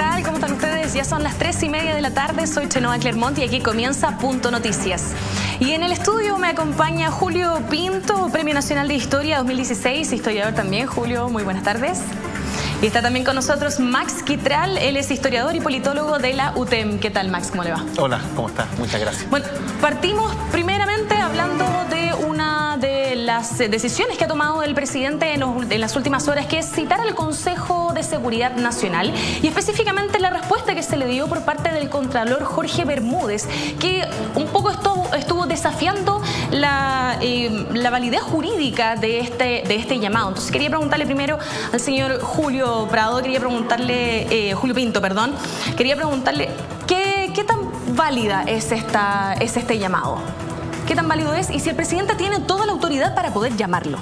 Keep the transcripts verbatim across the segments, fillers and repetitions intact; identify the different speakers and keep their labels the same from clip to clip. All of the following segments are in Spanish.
Speaker 1: tal? ¿Cómo están ustedes? Ya son las tres y media de la tarde, soy Chenoa Clermont y aquí comienza Punto Noticias. Y en el estudio me acompaña Julio Pinto, Premio Nacional de Historia dos mil dieciséis, historiador también. Julio, muy buenas tardes. Y está también con nosotros Max Quitral, él es historiador y politólogo de la U T E M. ¿Qué tal, Max? ¿Cómo le va?
Speaker 2: Hola, ¿cómo está? Muchas gracias.
Speaker 1: Bueno, partimos primeramente hablando de una de las decisiones que ha tomado el presidente en, los, en las últimas horas, que es citar al Consejo de Seguridad Nacional y específicamente la respuesta que se le dio por parte del Contralor Jorge Bermúdez, que un poco estuvo, estuvo desafiando la, eh, la validez jurídica de este, de este llamado. Entonces quería preguntarle primero al señor Julio Prado, quería preguntarle, eh, Julio Pinto, perdón, quería preguntarle qué, qué tan válida es, esta, es este llamado. ¿Qué tan válido es? Y si el presidente tiene toda la autoridad para poder llamarlo.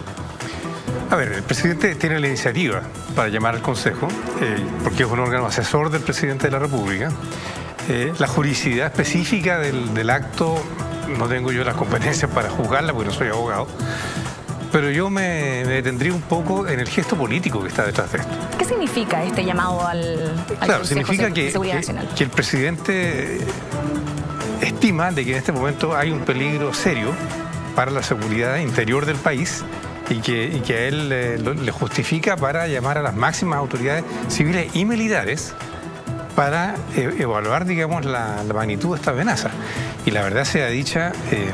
Speaker 3: A ver, el presidente tiene la iniciativa para llamar al Consejo, eh, porque es un órgano asesor del presidente de la República. Eh, la juridicidad específica del, del acto, no tengo yo las competencias para juzgarla porque no soy abogado, pero yo me, me detendría un poco en el gesto político que está detrás de esto.
Speaker 1: ¿Qué significa este llamado al, al
Speaker 3: claro,
Speaker 1: Consejo
Speaker 3: significa
Speaker 1: de
Speaker 3: que,
Speaker 1: Seguridad
Speaker 3: que,
Speaker 1: Nacional?
Speaker 3: que el presidente estima de que en este momento hay un peligro serio para la seguridad interior del país y que, y que a él le, le justifica para llamar a las máximas autoridades civiles y militares para eh, evaluar, digamos, la, la magnitud de esta amenaza. Y la verdad sea dicha, eh,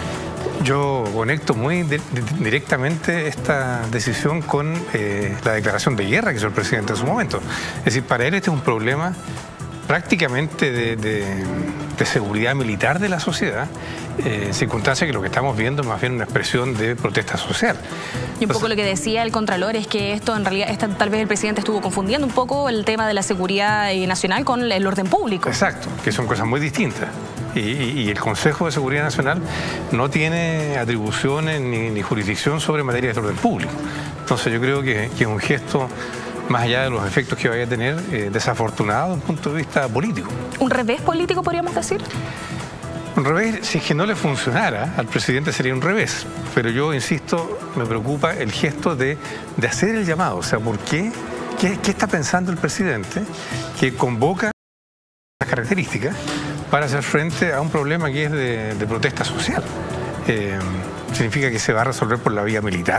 Speaker 3: yo conecto muy de, de, directamente esta decisión con eh, la declaración de guerra que hizo el presidente en su momento. Es decir, para él este es un problema prácticamente de, de, de seguridad militar de la sociedad, eh, circunstancia que lo que estamos viendo es más bien una expresión de protesta social.
Speaker 1: Y un poco lo que decía el Contralor es que esto en realidad, esta, tal vez el presidente estuvo confundiendo un poco el tema de la seguridad nacional con el orden público.
Speaker 3: Exacto, que son cosas muy distintas. Y, y, y el Consejo de Seguridad Nacional no tiene atribuciones ni, ni jurisdicción sobre materias de orden público. Entonces yo creo que, que es un gesto, más allá de los efectos que vaya a tener, eh, desafortunado desde un punto de vista político.
Speaker 1: ¿Un revés político podríamos decir?
Speaker 3: Un revés, si es que no le funcionara al presidente sería un revés, pero yo insisto, me preocupa el gesto de, de hacer el llamado. O sea, ¿por qué? ¿Qué, qué está pensando el presidente que convoca las características para hacer frente a un problema que es de, de protesta social? Eh, ¿Significa que se va a resolver por la vía militar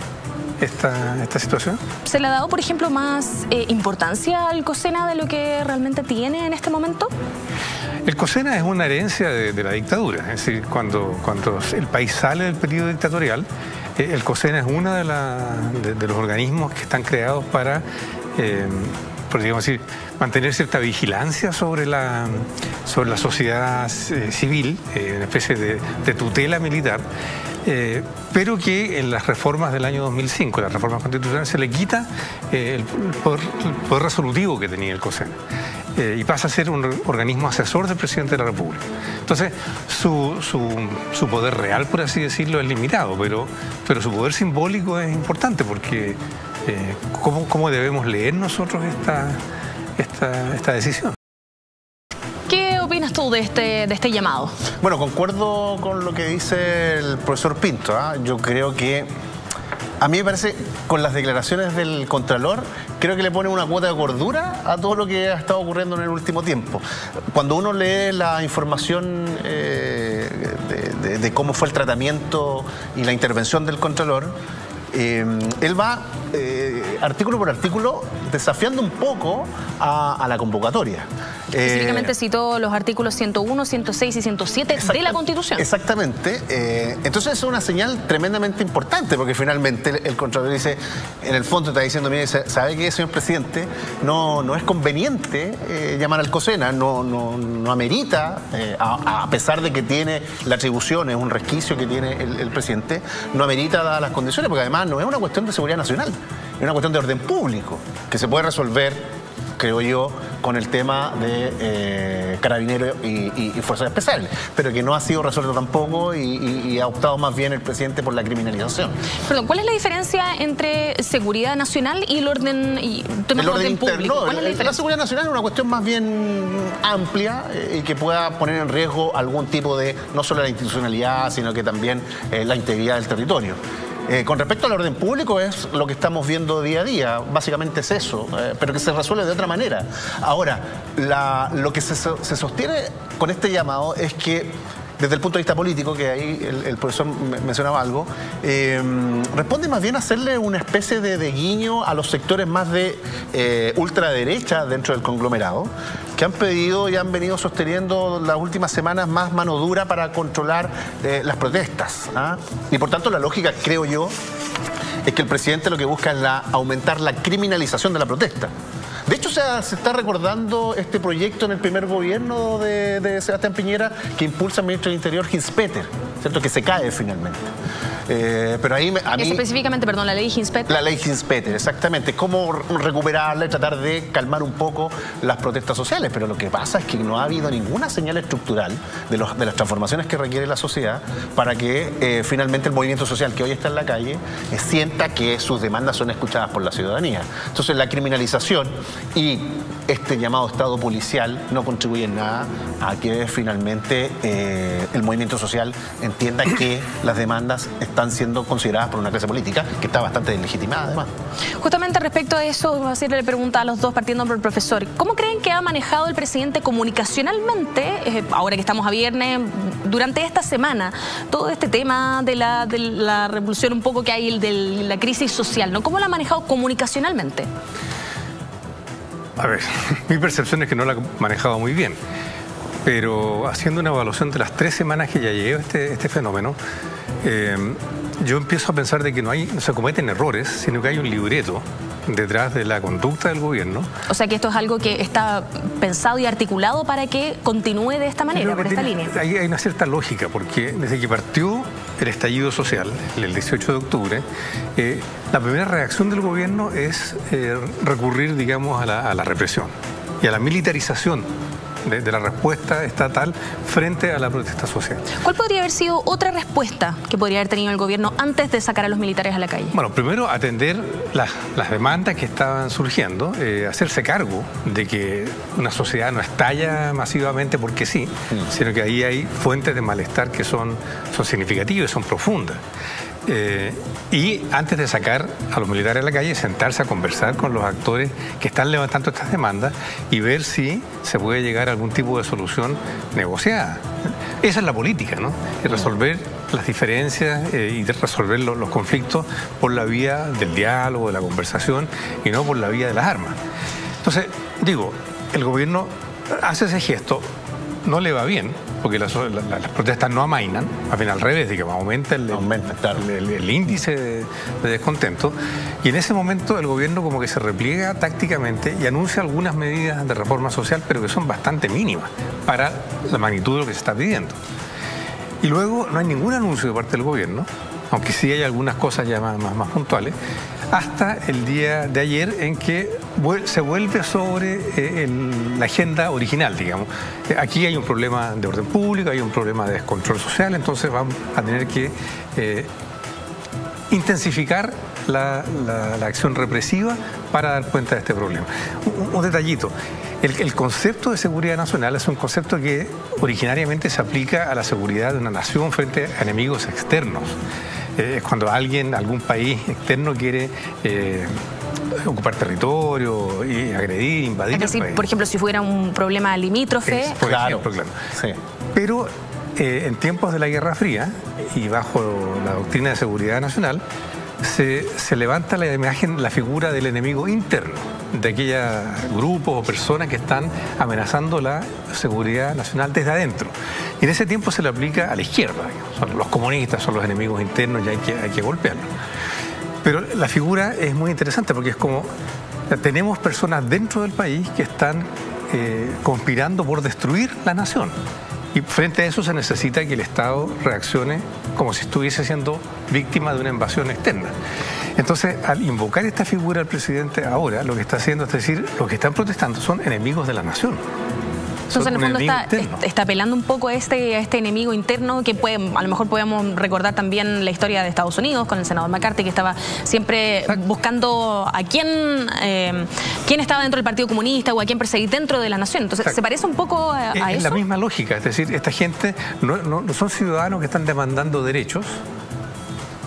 Speaker 3: esta, esta situación?
Speaker 1: ¿Se le ha dado, por ejemplo, más eh, importancia al COSENA de lo que realmente tiene en este momento?
Speaker 3: El COSENA es una herencia de, de la dictadura, es decir, cuando, cuando el país sale del periodo dictatorial, eh, el COSENA es uno de, la, de, de los organismos que están creados para, eh, podríamos decir, mantener cierta vigilancia sobre la, sobre la sociedad eh, civil, eh, una especie de, de tutela militar, eh, pero que en las reformas del año dos mil cinco, las reformas constitucionales, se le quita eh, el, poder, el poder resolutivo que tenía el COSENA. Eh, y pasa a ser un organismo asesor del presidente de la República. Entonces, su, su, su poder real, por así decirlo, es limitado, pero, pero su poder simbólico es importante porque eh, ¿cómo, cómo debemos leer nosotros esta, esta, esta decisión?
Speaker 1: ¿Qué opinas tú de este, de este llamado?
Speaker 2: Bueno, concuerdo con lo que dice el profesor Pinto, ¿eh? Yo creo que a mí me parece, con las declaraciones del Contralor, creo que le pone una cuota de cordura a todo lo que ha estado ocurriendo en el último tiempo. Cuando uno lee la información eh, de, de, de cómo fue el tratamiento y la intervención del Contralor, eh, él va eh, artículo por artículo desafiando un poco a, a la convocatoria.
Speaker 1: Específicamente eh, citó los artículos ciento uno, ciento seis y ciento siete de la Constitución.
Speaker 2: Exactamente. Eh, entonces es una señal tremendamente importante porque finalmente el, el Contralor dice, en el fondo está diciendo, mire, ¿sabe qué, señor presidente? No, no es conveniente eh, llamar al COSENA, no, no, no amerita, eh, a, a pesar de que tiene la atribución, es un resquicio que tiene el, el presidente, no amerita dadas las condiciones, porque además no es una cuestión de seguridad nacional, es una cuestión de orden público, que se puede resolver, creo yo, con el tema de eh, Carabineros y, y, y Fuerzas Especiales, pero que no ha sido resuelto tampoco y, y, y ha optado más bien el presidente por la criminalización.
Speaker 1: Perdón, ¿cuál es la diferencia entre seguridad nacional y el orden, y temas
Speaker 2: el orden,
Speaker 1: orden
Speaker 2: interno,
Speaker 1: público? ¿Cuál es la,
Speaker 2: la, la seguridad nacional es una cuestión más bien amplia eh, y que pueda poner en riesgo algún tipo de, no solo la institucionalidad, sino que también eh, la integridad del territorio. Eh, con respecto al orden público es lo que estamos viendo día a día, básicamente es eso, eh, pero que se resuelve de otra manera. Ahora, la, lo que se, se sostiene con este llamado es que desde el punto de vista político, que ahí el, el profesor mencionaba algo, eh, responde más bien a hacerle una especie de, de guiño a los sectores más de eh, ultraderecha dentro del conglomerado, que han pedido y han venido sosteniendo las últimas semanas más mano dura para controlar eh, las protestas, ¿ah? Y por tanto la lógica, creo yo, es que el presidente lo que busca es la, aumentar la criminalización de la protesta. De hecho, se, se está recordando este proyecto en el primer gobierno de, de Sebastián Piñera que impulsa el ministro del Interior, Hinspeter, ¿cierto? Que se cae finalmente. Eh, pero ahí a mí...
Speaker 1: Es específicamente, perdón, la ley Hinspeter.
Speaker 2: La ley Hinspeter, exactamente. Cómo recuperarla y tratar de calmar un poco las protestas sociales. Pero lo que pasa es que no ha habido ninguna señal estructural de, los, de las transformaciones que requiere la sociedad para que eh, finalmente el movimiento social que hoy está en la calle eh, sienta que sus demandas son escuchadas por la ciudadanía. Entonces la criminalización y este llamado Estado policial no contribuyen nada a que finalmente eh, el movimiento social entienda que las demandas están siendo consideradas por una clase política que está bastante deslegitimada además.
Speaker 1: Justamente respecto a eso, voy a hacerle pregunta a los dos, partiendo por el profesor. ¿Cómo creen que ha manejado el presidente comunicacionalmente, eh, ahora que estamos a viernes, durante esta semana, todo este tema de la, de la revolución un poco que hay, de la crisis social, ¿no? ¿Cómo lo ha manejado comunicacionalmente?
Speaker 3: A ver, mi percepción es que no la ha manejado muy bien, pero haciendo una evaluación de las tres semanas que ya lleva este, este fenómeno, eh, yo empiezo a pensar de que no, hay, no se cometen errores, sino que hay un libreto detrás de la conducta del gobierno.
Speaker 1: O sea que esto es algo que está pensado y articulado para que continúe de esta manera, por esta
Speaker 3: tiene,
Speaker 1: línea.
Speaker 3: Hay, hay una cierta lógica, porque desde que partió el estallido social, el dieciocho de octubre, eh, la primera reacción del gobierno es eh, recurrir, digamos, a la, a la represión y a la militarización de, de la respuesta estatal frente a la protesta social.
Speaker 1: ¿Cuál podría haber sido otra respuesta que podría haber tenido el gobierno antes de sacar a los militares a la calle?
Speaker 3: Bueno, primero atender las, las demandas que estaban surgiendo, eh, hacerse cargo de que una sociedad no estalla masivamente porque sí, mm. sino que ahí hay fuentes de malestar que son, son significativas, son profundas. Eh, y antes de sacar a los militares a la calle, sentarse a conversar con los actores que están levantando estas demandas y ver si se puede llegar a algún tipo de solución negociada. Esa es la política, ¿no? Y resolver las diferencias eh, y de resolver los, los conflictos por la vía del diálogo, de la conversación y no por la vía de las armas. Entonces, digo, el gobierno hace ese gesto, no le va bien, porque las, las, las protestas no amainan, al final al revés, digamos, aumenta el,
Speaker 2: aumenta, claro.
Speaker 3: el, el, el índice de, de descontento, y en ese momento el gobierno como que se repliega tácticamente y anuncia algunas medidas de reforma social, pero que son bastante mínimas para la magnitud de lo que se está pidiendo. Y luego no hay ningún anuncio de parte del gobierno, aunque sí hay algunas cosas ya más, más, más puntuales, hasta el día de ayer en que se vuelve sobre eh, el, la agenda original, digamos. Aquí hay un problema de orden público, hay un problema de descontrol social, entonces vamos a tener que eh, intensificar la, la, la acción represiva para dar cuenta de este problema. Un, un detallito. El, el concepto de seguridad nacional es un concepto que originariamente se aplica a la seguridad de una nación frente a enemigos externos. Es eh, cuando alguien, algún país externo quiere eh, ocupar territorio y agredir, invadir.
Speaker 1: Es decir,
Speaker 3: el país.
Speaker 1: Por ejemplo, si fuera un problema limítrofe.
Speaker 3: Es, por
Speaker 2: claro,
Speaker 3: ejemplo, claro.
Speaker 2: Sí.
Speaker 3: Pero eh, en tiempos de la Guerra Fría y bajo la doctrina de seguridad nacional, Se, se levanta la imagen, la figura del enemigo interno, de aquellos grupos o personas que están amenazando la seguridad nacional desde adentro. Y en ese tiempo se le aplica a la izquierda, son los comunistas, son los enemigos internos y hay que, hay que golpearlos. Pero la figura es muy interesante porque es como, tenemos personas dentro del país que están eh, conspirando por destruir la nación. Y frente a eso se necesita que el Estado reaccione como si estuviese siendo víctima de una invasión externa. Entonces, al invocar esta figura al presidente ahora, lo que está haciendo es decir, los que están protestando son enemigos de la nación.
Speaker 1: Entonces, en el fondo está, está apelando un poco a este, a este enemigo interno que puede, a lo mejor podemos recordar también la historia de Estados Unidos con el senador McCarthy, que estaba siempre Exacto. buscando a quién, eh, quién estaba dentro del Partido Comunista o a quién perseguir dentro de la nación. Entonces, Exacto. ¿se parece un poco a, a
Speaker 3: es,
Speaker 1: eso?
Speaker 3: Es la misma lógica, es decir, esta gente no, no, no son ciudadanos que están demandando derechos,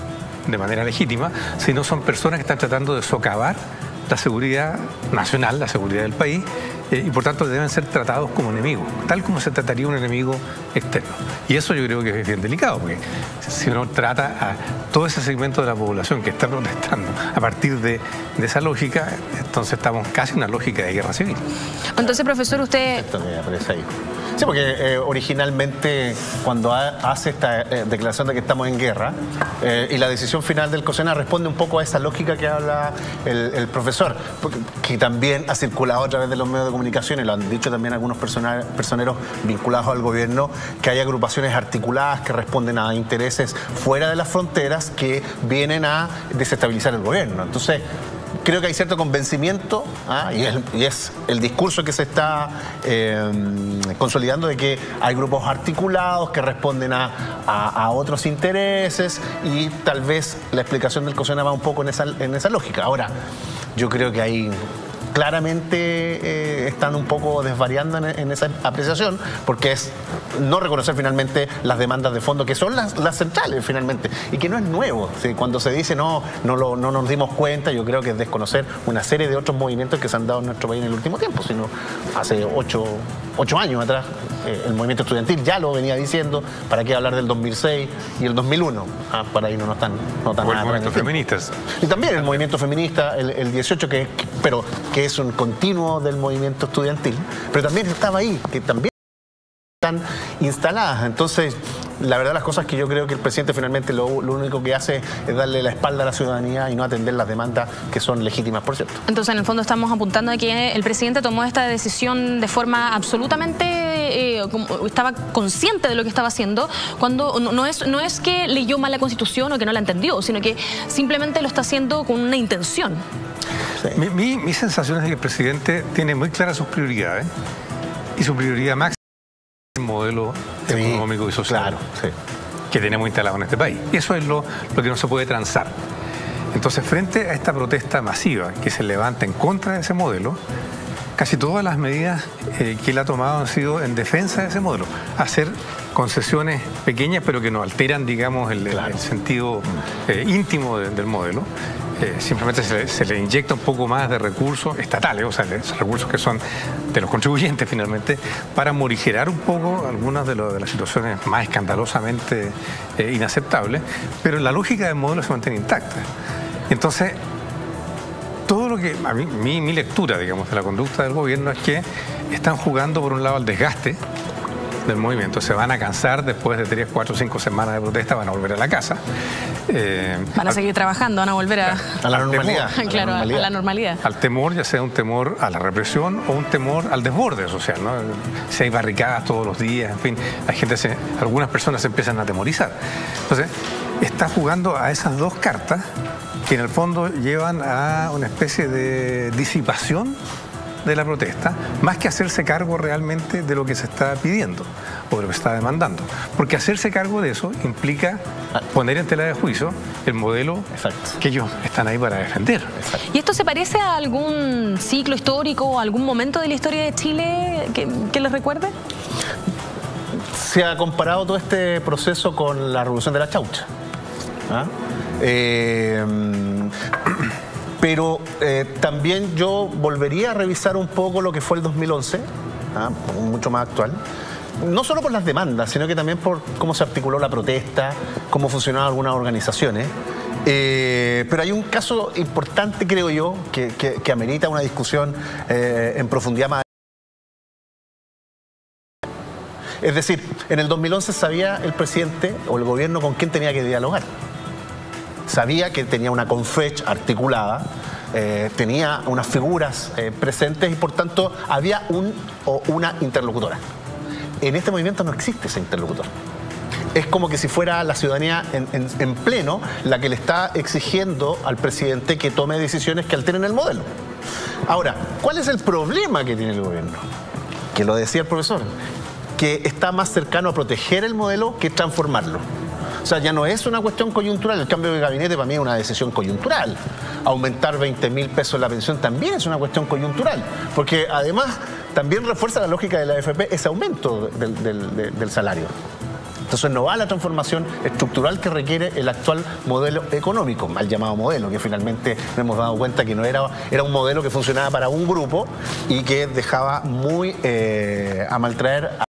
Speaker 3: de manera legítima, sino son personas que están tratando de socavar la seguridad nacional, la seguridad del país, eh, y por tanto deben ser tratados como enemigos, tal como se trataría un enemigo externo. Y eso yo creo que es bien delicado, porque si uno trata a todo ese segmento de la población que está protestando a partir de, de esa lógica, entonces estamos casi en una lógica de guerra civil.
Speaker 1: Entonces, profesor, usted...
Speaker 2: Esto me aparece ahí. Sí, porque eh, originalmente cuando ha, hace esta eh, declaración de que estamos en guerra eh, y la decisión final del COSENA responde un poco a esa lógica que habla el, el profesor, porque, que también ha circulado a través de los medios de comunicación y lo han dicho también algunos personal, personeros vinculados al gobierno, que hay agrupaciones articuladas que responden a intereses fuera de las fronteras que vienen a desestabilizar el gobierno. Entonces, creo que hay cierto convencimiento, ¿ah? y, es, y es el discurso que se está eh, consolidando de que hay grupos articulados que responden a, a, a otros intereses y tal vez la explicación del COSENA va un poco en esa, en esa lógica. Ahora, yo creo que hay... claramente eh, están un poco desvariando en, en esa apreciación, porque es no reconocer finalmente las demandas de fondo, que son las, las centrales finalmente, y que no es nuevo. ¿Sí? Cuando se dice no, no, lo, no nos dimos cuenta, yo creo que es desconocer una serie de otros movimientos que se han dado en nuestro país en el último tiempo, sino hace ocho, ocho años atrás eh, el movimiento estudiantil ya lo venía diciendo, para qué hablar del dos mil seis y el dos mil uno, ah, para ahí no nos están no tan
Speaker 3: o el movimiento feminista.
Speaker 2: Y también el movimiento feminista, el, el dieciocho, que, que, pero que es un continuo del movimiento estudiantil, pero también estaba ahí, que también están instaladas. Entonces, la verdad, las cosas que yo creo que el presidente finalmente lo, lo único que hace es darle la espalda a la ciudadanía y no atender las demandas que son legítimas, por cierto.
Speaker 1: Entonces, en el fondo estamos apuntando a que el presidente tomó esta decisión de forma absolutamente... Eh, como, estaba consciente de lo que estaba haciendo, cuando no, no, es, no es que leyó mal la Constitución o que no la entendió, sino que simplemente lo está haciendo con una intención.
Speaker 3: Sí. Mi, mi, mi sensación es que el presidente tiene muy claras sus prioridades y su prioridad máxima es el modelo sí, económico y social
Speaker 2: claro, sí.
Speaker 3: que tenemos instalado en este país. Y eso es lo, lo que no se puede transar. Entonces, frente a esta protesta masiva que se levanta en contra de ese modelo, casi todas las medidas eh, que él ha tomado han sido en defensa de ese modelo. Hacer concesiones pequeñas, pero que no alteran, digamos, el, claro. el sentido eh, íntimo de, del modelo. Eh, simplemente se, se le inyecta un poco más de recursos estatales, o sea, esos recursos que son de los contribuyentes finalmente, para morigerar un poco algunas de, lo, de las situaciones más escandalosamente eh, inaceptables, pero la lógica del modelo se mantiene intacta. Entonces, todo lo que, a mí, mi, mi lectura, digamos, de la conducta del gobierno es que están jugando, por un lado, al desgaste del movimiento. Se van a cansar después de tres, cuatro, cinco semanas de protesta, van a volver a la casa.
Speaker 1: Eh, van a seguir al, trabajando, van a volver a,
Speaker 2: a la normalidad.
Speaker 1: Temor, claro, a la, normalidad. a la normalidad.
Speaker 3: Al temor, ya sea un temor a la represión o un temor al desborde social, ¿no? Si hay barricadas todos los días, en fin, la gente se, algunas personas se empiezan a atemorizar. Entonces, está jugando a esas dos cartas que en el fondo llevan a una especie de disipación de la protesta, más que hacerse cargo realmente de lo que se está pidiendo o de lo que se está demandando. Porque hacerse cargo de eso implica poner en tela de juicio el modelo Exacto. que ellos están ahí para defender.
Speaker 1: Exacto. ¿Y esto se parece a algún ciclo histórico o algún momento de la historia de Chile que, que les recuerde?
Speaker 2: Se ha comparado todo este proceso con la Revolución de la Chaucha. ¿Ah? Eh, pero eh, también yo volvería a revisar un poco lo que fue el dos mil once, ¿ah? mucho más actual, no solo por las demandas, sino que también por cómo se articuló la protesta, cómo funcionaban algunas organizaciones. Eh, pero hay un caso importante, creo yo, que, que, que amerita una discusión eh, en profundidad más. Es decir, en el dos mil once sabía el presidente o el gobierno con quién tenía que dialogar. Sabía que tenía una Confech articulada, eh, tenía unas figuras eh, presentes y por tanto había un o una interlocutora. En este movimiento no existe ese interlocutor. Es como que si fuera la ciudadanía en, en, en pleno la que le está exigiendo al presidente que tome decisiones que alteren el modelo. Ahora, ¿cuál es el problema que tiene el gobierno? Que lo decía el profesor, que está más cercano a proteger el modelo que transformarlo. O sea, ya no es una cuestión coyuntural. El cambio de gabinete para mí es una decisión coyuntural. Aumentar veinte mil pesos la pensión también es una cuestión coyuntural. Porque además también refuerza la lógica de la A F P ese aumento del, del, del salario. Entonces no va a la transformación estructural que requiere el actual modelo económico, mal llamado modelo, que finalmente nos hemos dado cuenta que no era, era un modelo que funcionaba para un grupo y que dejaba muy eh, a maltraer a...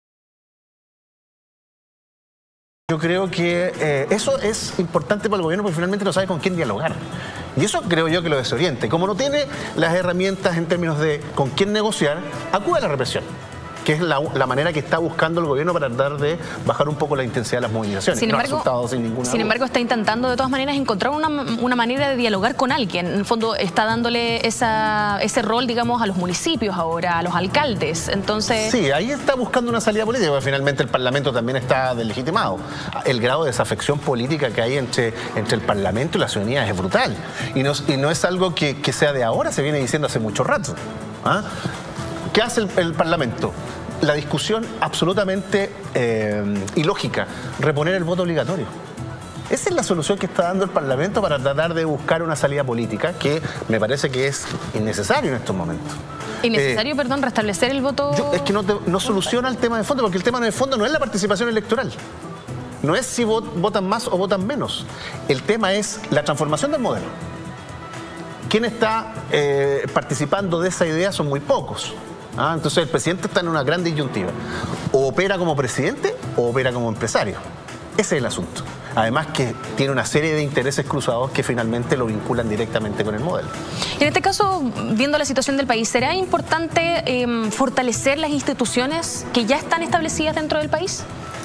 Speaker 2: Yo creo que eh, eso es importante para el gobierno porque finalmente no sabe con quién dialogar. Y eso creo yo que lo desoriente. Como no tiene las herramientas en términos de con quién negociar, acude a la represión, que es la, la manera que está buscando el gobierno para tratar de bajar un poco la intensidad de las movilizaciones.
Speaker 1: Sin embargo,
Speaker 2: no ha resultado sin ninguna
Speaker 1: sin
Speaker 2: duda.
Speaker 1: embargo está intentando de todas maneras encontrar una, una manera de dialogar con alguien. En el fondo está dándole esa, ese rol, digamos, a los municipios ahora, a los alcaldes. Entonces...
Speaker 2: Sí, ahí está buscando una salida política, porque finalmente el Parlamento también está deslegitimado. El grado de desafección política que hay entre, entre el Parlamento y la ciudadanía es brutal. Y no, y no es algo que, que sea de ahora, se viene diciendo hace mucho rato. ¿Ah? ¿Qué hace el, el Parlamento? La discusión absolutamente eh, ilógica, reponer el voto obligatorio. Esa es la solución que está dando el Parlamento para tratar de buscar una salida política que me parece que es innecesario en estos momentos.
Speaker 1: Innecesario, eh, perdón, restablecer el voto...
Speaker 2: Yo, es que no, te, no soluciona el tema de fondo, porque el tema de fondo no es la participación electoral. No es si vot, votan más o votan menos. El tema es la transformación del modelo. Quien está eh, participando de esa idea son muy pocos. Ah, entonces el presidente está en una gran disyuntiva. O opera como presidente o opera como empresario. Ese es el asunto. Además que tiene una serie de intereses cruzados que finalmente lo vinculan directamente con el modelo.
Speaker 1: En este caso, viendo la situación del país, ¿será importante eh, fortalecer las instituciones que ya están establecidas dentro del país?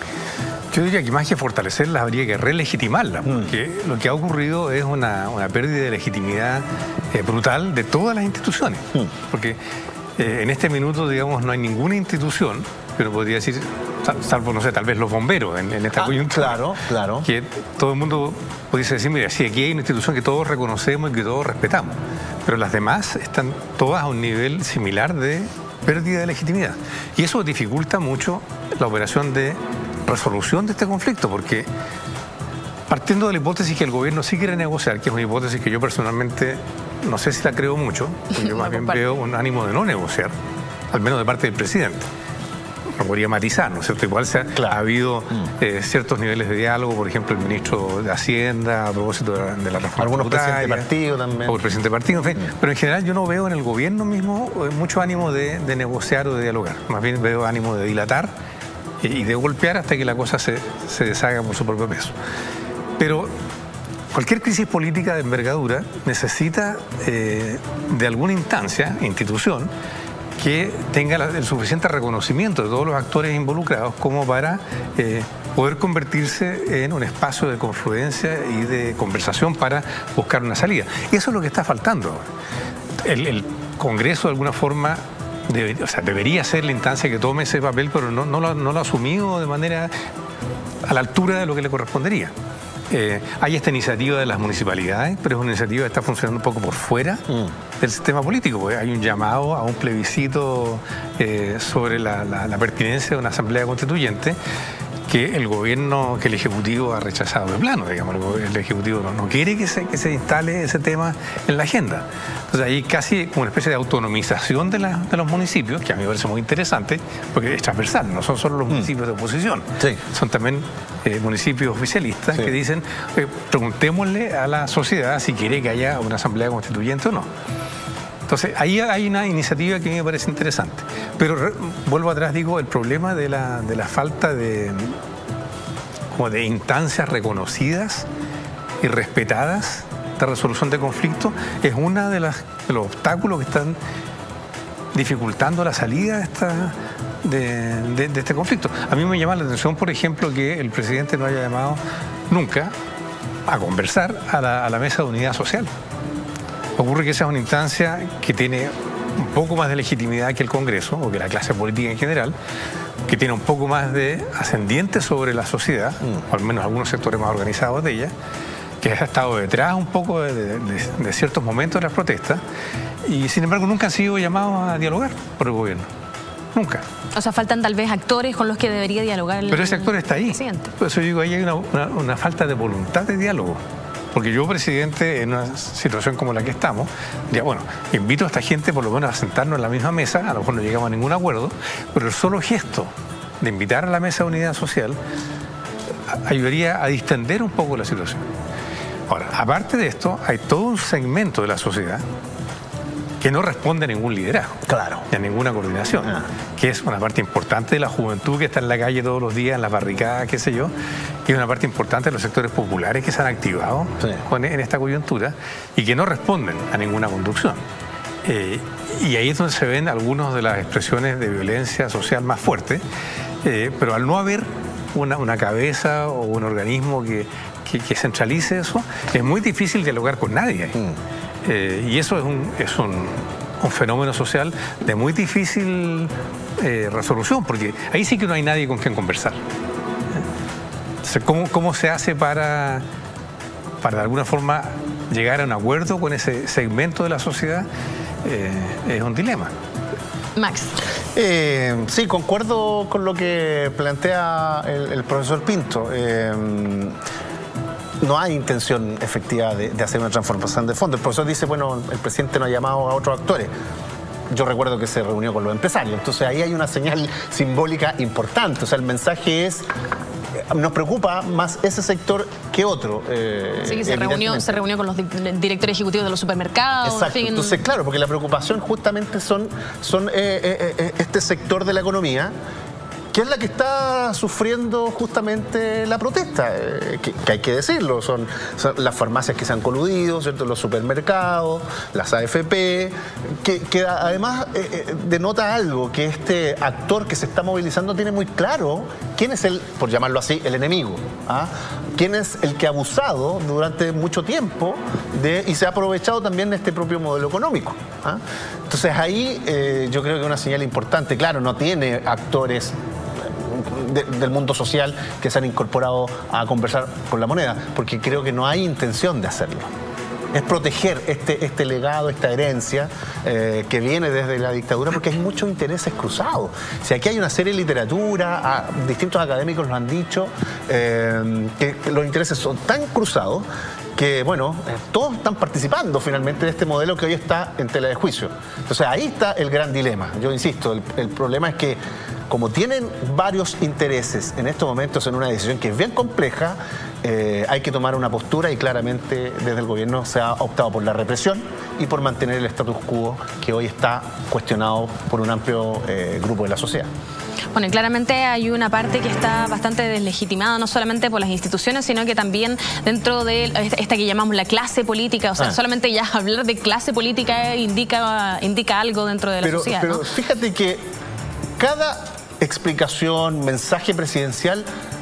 Speaker 3: Yo diría que más que fortalecerlas, habría que relegitimarlas, porque mm. lo que ha ocurrido es una, una pérdida de legitimidad eh, brutal de todas las instituciones. Mm. Porque eh, en este minuto, digamos, no hay ninguna institución, pero podría decir, salvo, no sé, tal vez los bomberos en, en esta
Speaker 2: ah,
Speaker 3: coyuntura.
Speaker 2: Claro, claro.
Speaker 3: Que todo el mundo pudiese decir, mira, sí, aquí hay una institución que todos reconocemos y que todos respetamos, pero las demás están todas a un nivel similar de pérdida de legitimidad. Y eso dificulta mucho la operación de resolución de este conflicto, porque partiendo de la hipótesis que el gobierno sí quiere negociar, que es una hipótesis que yo personalmente no sé si la creo mucho, porque yo más bien veo un ánimo de no negociar, al menos de parte del presidente. No podría matizar, ¿no es cierto? Igual se ha, claro. ha habido eh, ciertos niveles de diálogo, por ejemplo, el ministro de Hacienda a propósito de la, de la reforma
Speaker 2: algunos
Speaker 3: tributaria,
Speaker 2: presidentes de partido también.
Speaker 3: O el presidente de partido, en fin. Mm. Pero en general yo no veo en el gobierno mismo mucho ánimo de, de negociar o de dialogar. Más bien veo ánimo de dilatar y de golpear hasta que la cosa se, se deshaga por su propio peso. Pero cualquier crisis política de envergadura necesita eh, de alguna instancia, institución, que tenga la, el suficiente reconocimiento de todos los actores involucrados como para eh, poder convertirse en un espacio de confluencia y de conversación para buscar una salida. Y eso es lo que está faltando. El, el Congreso, de alguna forma, Debe, o sea, debería ser la instancia que tome ese papel, pero no, no, lo, no lo ha asumido de manera a la altura de lo que le correspondería. Eh, hay esta iniciativa de las municipalidades, pero es una iniciativa que está funcionando un poco por fuera mm. del sistema político, porque hay un llamado a un plebiscito eh, sobre la, la, la pertinencia de una asamblea constituyente que el gobierno, que el Ejecutivo ha rechazado de plano, digamos, el Ejecutivo no, no quiere que se, que se instale ese tema en la agenda. Entonces hay casi como una especie de autonomización de, la, de los municipios, que a mí me parece muy interesante, porque es transversal, no son solo los municipios de oposición, sí. son también eh, municipios oficialistas sí. que dicen, eh, preguntémosle a la sociedad si quiere que haya una asamblea constituyente o no. Entonces, ahí hay una iniciativa que a mí me parece interesante. Pero re, vuelvo atrás, digo, el problema de la, de la falta de, como de instancias reconocidas y respetadas de resolución de conflictos es uno de, las, de los obstáculos que están dificultando la salida de, esta, de, de, de este conflicto. A mí me llama la atención, por ejemplo, que el presidente no haya llamado nunca a conversar a la, a la mesa de unidad social. Ocurre que esa es una instancia que tiene un poco más de legitimidad que el Congreso, o que la clase política en general, que tiene un poco más de ascendiente sobre la sociedad, mm. o al menos algunos sectores más organizados de ella, que ha estado detrás un poco de, de, de ciertos momentos de las protestas, y sin embargo nunca han sido llamados a dialogar por el gobierno. Nunca.
Speaker 1: O sea, faltan tal vez actores con los que debería dialogar el
Speaker 3: Pero ese actor está ahí.
Speaker 1: Presidente.
Speaker 3: Por eso digo, ahí hay una, una, una falta de voluntad de diálogo. Porque yo, presidente, en una situación como la que estamos, ya bueno, invito a esta gente por lo menos a sentarnos en la misma mesa, a lo mejor no llegamos a ningún acuerdo, pero el solo gesto de invitar a la mesa de unidad social ayudaría a distender un poco la situación. Ahora, aparte de esto, hay todo un segmento de la sociedad que no responde a ningún liderazgo,
Speaker 2: claro,
Speaker 3: ni a ninguna coordinación, ah. que es una parte importante de la juventud que está en la calle todos los días, en las barricadas, qué sé yo, y es una parte importante de los sectores populares que se han activado sí. con, en esta coyuntura y que no responden a ninguna conducción. Eh, y ahí es donde se ven algunas de las expresiones de violencia social más fuertes, eh, pero al no haber una, una cabeza o un organismo que, que, que centralice eso, es muy difícil dialogar con nadie. Mm. Eh, y eso es un, es un, un fenómeno social de muy difícil eh, resolución, porque ahí sí que no hay nadie con quien conversar. Entonces, ¿cómo, cómo se hace para, para de alguna forma llegar a un acuerdo con ese segmento de la sociedad? Eh, es un dilema.
Speaker 1: Max.
Speaker 2: Eh, sí, concuerdo con lo que plantea el, el profesor Pinto. Eh, No hay intención efectiva de, de hacer una transformación de fondo. El profesor dice, bueno, el presidente no ha llamado a otros actores. Yo recuerdo que se reunió con los empresarios. Entonces ahí hay una señal simbólica importante. O sea, el mensaje es, nos preocupa más ese sector que otro. Eh,
Speaker 1: sí, que se reunió, se reunió con los directores ejecutivos de los supermercados.
Speaker 2: Exacto. En fin. Entonces, claro, porque la preocupación justamente son, son eh, eh, eh, este sector de la economía, que es la que está sufriendo justamente la protesta, eh, que, que hay que decirlo, son, son las farmacias que se han coludido, ¿cierto? Los supermercados, las A F P, que, que además eh, eh, denota algo, que este actor que se está movilizando tiene muy claro quién es el, por llamarlo así, el enemigo, ¿ah? Quién es el que ha abusado durante mucho tiempo de, y se ha aprovechado también de este propio modelo económico, ¿ah? Entonces ahí eh, yo creo que es una señal importante. Claro, no tiene actores De, del mundo social que se han incorporado a conversar con la moneda, porque creo que no hay intención de hacerlo. Es proteger este, este legado, esta herencia eh, que viene desde la dictadura, porque hay muchos intereses cruzados. Si aquí hay una serie de literatura, a, distintos académicos lo han dicho, eh, que, que los intereses son tan cruzados que, bueno, eh, todos están participando finalmente de este modelo que hoy está en tela de juicio. Entonces ahí está el gran dilema. Yo insisto, el, el problema es que como tienen varios intereses en estos momentos en una decisión que es bien compleja, eh, hay que tomar una postura y claramente desde el gobierno se ha optado por la represión y por mantener el status quo que hoy está cuestionado por un amplio eh, grupo de la sociedad.
Speaker 1: Bueno, y claramente hay una parte que está bastante deslegitimada, no solamente por las instituciones, sino que también dentro de esta que llamamos la clase política. O sea, ah. solamente ya hablar de clase política indica, indica algo dentro de la
Speaker 2: pero,
Speaker 1: sociedad,
Speaker 2: Pero
Speaker 1: ¿no?
Speaker 2: Fíjate que cada explicación, mensaje presidencial,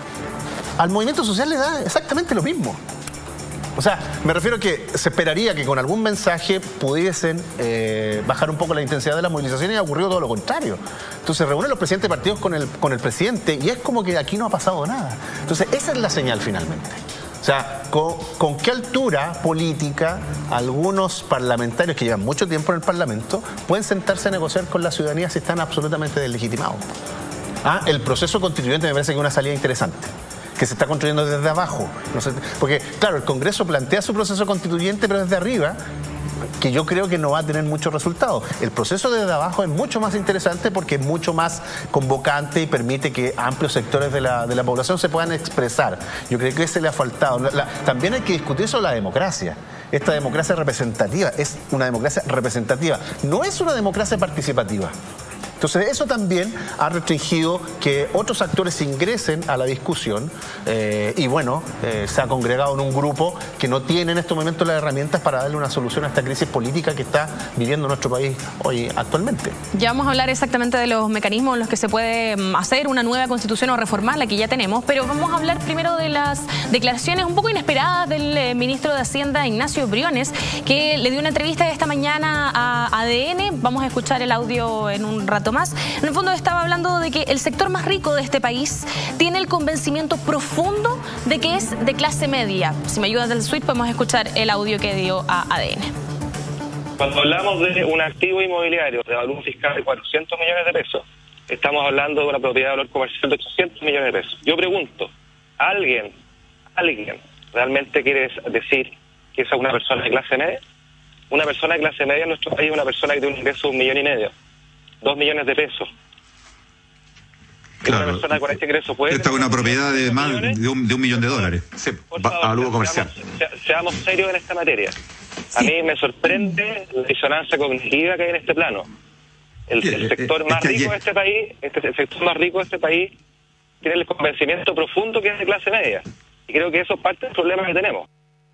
Speaker 2: al movimiento social le da exactamente lo mismo. O sea, me refiero a que se esperaría que con algún mensaje pudiesen eh, bajar un poco la intensidad de la movilización y ha ocurrido todo lo contrario. Entonces reúnen los presidentes de partidos con el, con el presidente y es como que aquí no ha pasado nada. Entonces esa es la señal finalmente. O sea, ¿con, con qué altura política algunos parlamentarios que llevan mucho tiempo en el Parlamento pueden sentarse a negociar con la ciudadanía si están absolutamente deslegitimados? Ah, el proceso constituyente me parece que es una salida interesante, que se está construyendo desde abajo. No sé, porque, claro, el Congreso plantea su proceso constituyente, pero desde arriba, que yo creo que no va a tener muchos resultados. El proceso desde abajo es mucho más interesante porque es mucho más convocante y permite que amplios sectores de la, de la población se puedan expresar. Yo creo que ese le ha faltado. La, también hay que discutir sobre la democracia. Esta democracia representativa es una democracia representativa, no es una democracia participativa. Entonces eso también ha restringido que otros actores ingresen a la discusión eh, y bueno, eh, se ha congregado en un grupo que no tiene en estos momentos las herramientas para darle una solución a esta crisis política que está viviendo nuestro país hoy actualmente.
Speaker 1: Ya vamos a hablar exactamente de los mecanismos en los que se puede hacer una nueva constitución o reformar la que ya tenemos, pero vamos a hablar primero de las declaraciones un poco inesperadas del eh, ministro de Hacienda, Ignacio Briones, que le dio una entrevista esta mañana a A D N. Vamos a escuchar el audio en un rato más. En el fondo estaba hablando de que el sector más rico de este país tiene el convencimiento profundo de que es de clase media. Si me ayudas del suite podemos escuchar el audio que dio a A D N.
Speaker 4: Cuando hablamos de un activo inmobiliario de valor fiscal de cuatrocientos millones de pesos, estamos hablando de una propiedad de valor comercial de ochocientos millones de pesos. Yo pregunto, ¿alguien, alguien realmente quiere decir que esa es una persona de clase media? Una persona de clase media en nuestro país es una persona que tiene un ingreso de un millón y medio. Dos millones de pesos. Claro. Una persona con este ingreso puede...
Speaker 5: Esta es una propiedad de más de un, de un millón de dólares. Sí, avalúo comercial.
Speaker 4: Seamos, seamos serios en esta materia. A mí me sorprende la disonancia cognitiva que hay en este plano. El, sí, el sector es, más es rico de este país, este, el sector más rico de este país tiene el convencimiento profundo que es de clase media. Y creo que eso es parte del problema que tenemos.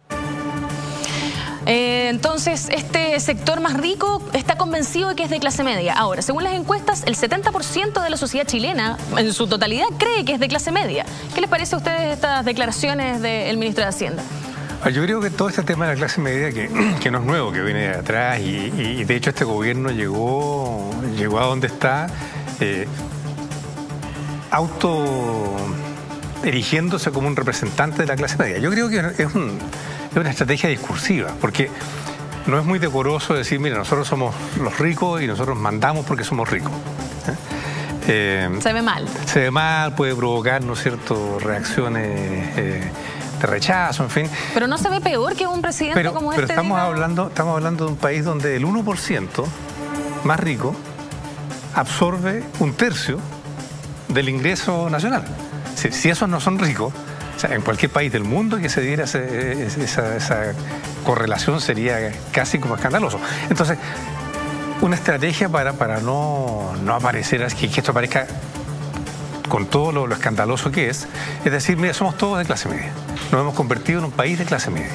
Speaker 1: Eh, entonces, este sector más rico está convencido de que es de clase media. Ahora, según las encuestas, el setenta por ciento de la sociedad chilena, en su totalidad, cree que es de clase media. ¿Qué les parece a ustedes estas declaraciones del ministro de Hacienda?
Speaker 3: Yo creo que todo este tema de la clase media, que, que no es nuevo, que viene de atrás, y, y de hecho este gobierno llegó, llegó a donde está, eh, auto erigiéndose como un representante de la clase media. Yo creo que es un... es una estrategia discursiva, porque no es muy decoroso decir, mira, nosotros somos los ricos y nosotros mandamos porque somos ricos. ¿Eh?
Speaker 1: Eh, se ve mal.
Speaker 3: Se ve mal, puede provocar, ¿no es cierto?, reacciones eh, de rechazo, en fin.
Speaker 1: Pero no se ve peor que un presidente
Speaker 3: pero,
Speaker 1: como
Speaker 3: pero
Speaker 1: este.
Speaker 3: Pero estamos
Speaker 1: diga...
Speaker 3: hablando, estamos hablando de un país donde el uno por ciento más rico absorbe un tercio del ingreso nacional. Si, si esos no son ricos, o sea, en cualquier país del mundo que se diera ese, esa, esa correlación sería casi como escandaloso. Entonces, una estrategia para, para no, no aparecer, que, que esto parezca con todo lo, lo escandaloso que es, es decir, mira, somos todos de clase media. Nos hemos convertido en un país de clase media.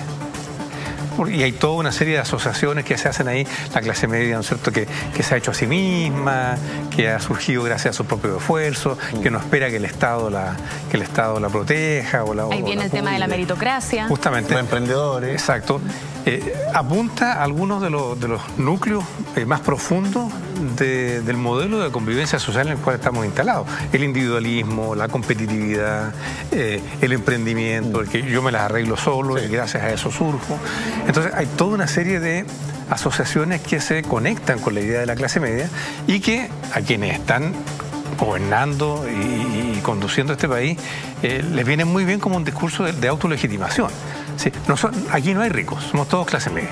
Speaker 3: Y hay toda una serie de asociaciones que se hacen ahí, la clase media, ¿no es cierto?, que, que se ha hecho a sí misma, que ha surgido gracias a su propio esfuerzo, que no espera que el Estado la, que el Estado la proteja. O la,
Speaker 1: ahí
Speaker 3: o
Speaker 1: viene
Speaker 3: la
Speaker 1: el tema de la meritocracia.
Speaker 3: Justamente.
Speaker 2: Los emprendedores.
Speaker 3: Exacto. Eh, apunta a algunos de los, de los núcleos eh, más profundos de, del modelo de convivencia social en el cual estamos instalados. El individualismo, la competitividad, eh, el emprendimiento, el que yo me las arreglo solo, sí, y gracias a eso surjo. Entonces hay toda una serie de asociaciones que se conectan con la idea de la clase media y que a quienes están gobernando y, y conduciendo este país eh, les viene muy bien como un discurso de, de autolegitimación. Sí, no son, aquí no hay ricos, somos todos clase media.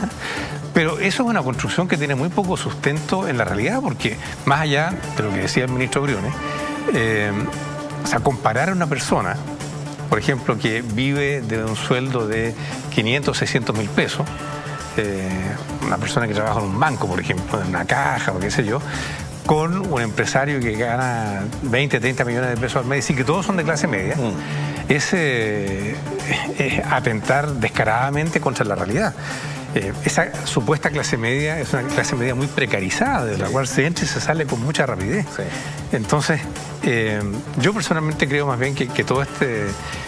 Speaker 3: Pero eso es una construcción que tiene muy poco sustento en la realidad, porque más allá de lo que decía el ministro Briones, eh, o sea, comparar a una persona, por ejemplo, que vive de un sueldo de quinientos, seiscientos mil pesos, eh, una persona que trabaja en un banco, por ejemplo, en una caja o qué sé yo, con un empresario que gana veinte, treinta millones de pesos al mes, y decir que todos son de clase media, mm. es, eh, es atentar descaradamente contra la realidad. Eh, esa supuesta clase media es una clase media muy precarizada, de la sí. cual se entra y se sale con mucha rapidez. Sí. Entonces, eh, yo personalmente creo más bien que, que todo este,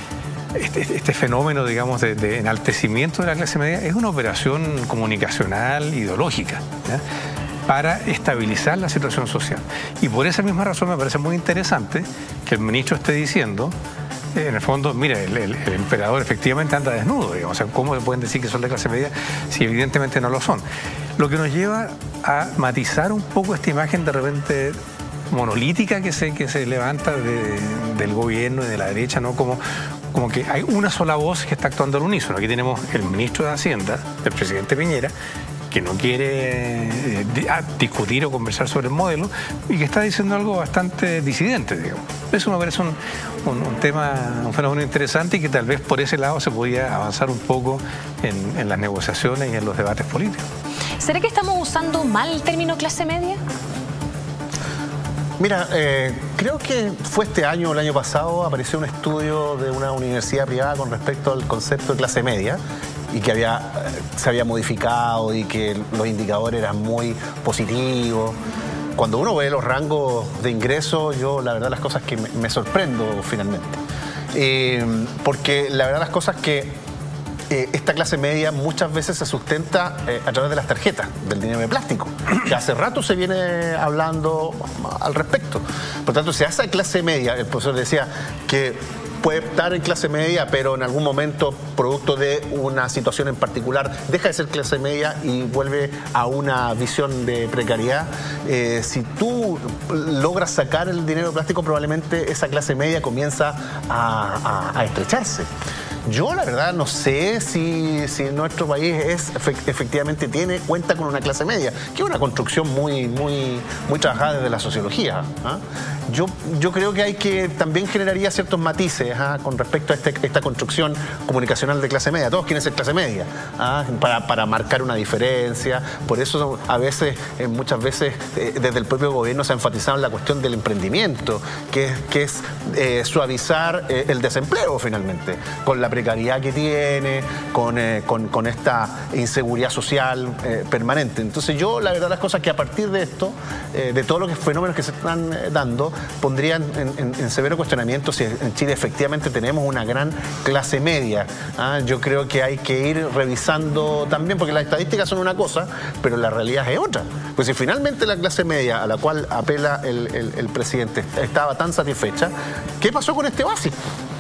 Speaker 3: este, este fenómeno, digamos, de, de enaltecimiento de la clase media es una operación comunicacional ideológica, ¿ya?, para estabilizar la situación social. Y por esa misma razón me parece muy interesante que el ministro esté diciendo, eh, en el fondo, mira, el, el, el emperador efectivamente anda desnudo, digamos. O sea, ¿cómo pueden decir que son de clase media si evidentemente no lo son? Lo que nos lleva a matizar un poco esta imagen de repente monolítica que se, que se levanta de, del gobierno y de la derecha, ¿no? Como, como que hay una sola voz que está actuando al unísono. Aquí tenemos el ministro de Hacienda, el presidente Piñera, que no quiere eh, discutir o conversar sobre el modelo y que está diciendo algo bastante disidente, digamos. Eso me parece un, un, un tema, un fenómeno interesante y que tal vez por ese lado se podía avanzar un poco en, en las negociaciones y en los debates políticos.
Speaker 1: ¿Será que estamos usando mal el término clase media?
Speaker 2: Mira, eh, creo que fue este año o el año pasado, apareció un estudio de una universidad privada con respecto al concepto de clase media y que había, se había modificado y que los indicadores eran muy positivos. Cuando uno ve los rangos de ingreso, yo la verdad las cosas que me, me sorprendo finalmente. Eh, porque la verdad las cosas que eh, esta clase media muchas veces se sustenta eh, a través de las tarjetas, del dinero de plástico, que hace rato se viene hablando al respecto. Por tanto, si a esa clase media, el profesor decía que puede estar en clase media, pero en algún momento, producto de una situación en particular, deja de ser clase media y vuelve a una visión de precariedad. Eh, si tú logras sacar el dinero de plástico, probablemente esa clase media comienza a, a, a estrecharse. Yo la verdad no sé si, si nuestro país es, efectivamente tiene, cuenta con una clase media, que es una construcción muy, muy, muy trabajada desde la sociología, ¿eh? yo, yo creo que hay que también generaría ciertos matices ¿ah? con respecto a este, esta construcción comunicacional de clase media. Todos quieren ser clase media ¿ah? para, para marcar una diferencia. Por eso a veces, eh, muchas veces, eh, desde el propio gobierno se ha enfatizado en la cuestión del emprendimiento, que es, que es eh, suavizar eh, el desempleo finalmente, con la precariedad que tiene, con, eh, con, con esta inseguridad social eh, permanente. Entonces yo, la verdad, las cosas que a partir de esto, eh, de todos los fenómenos que se están eh, dando, pondrían en, en, en severo cuestionamiento si en Chile efectivamente tenemos una gran clase media. ¿ah? Yo creo que hay que ir revisando también, porque las estadísticas son una cosa, pero la realidad es otra. Pues si finalmente la clase media a la cual apela el, el, el presidente estaba tan satisfecha, ¿qué pasó con este oasis?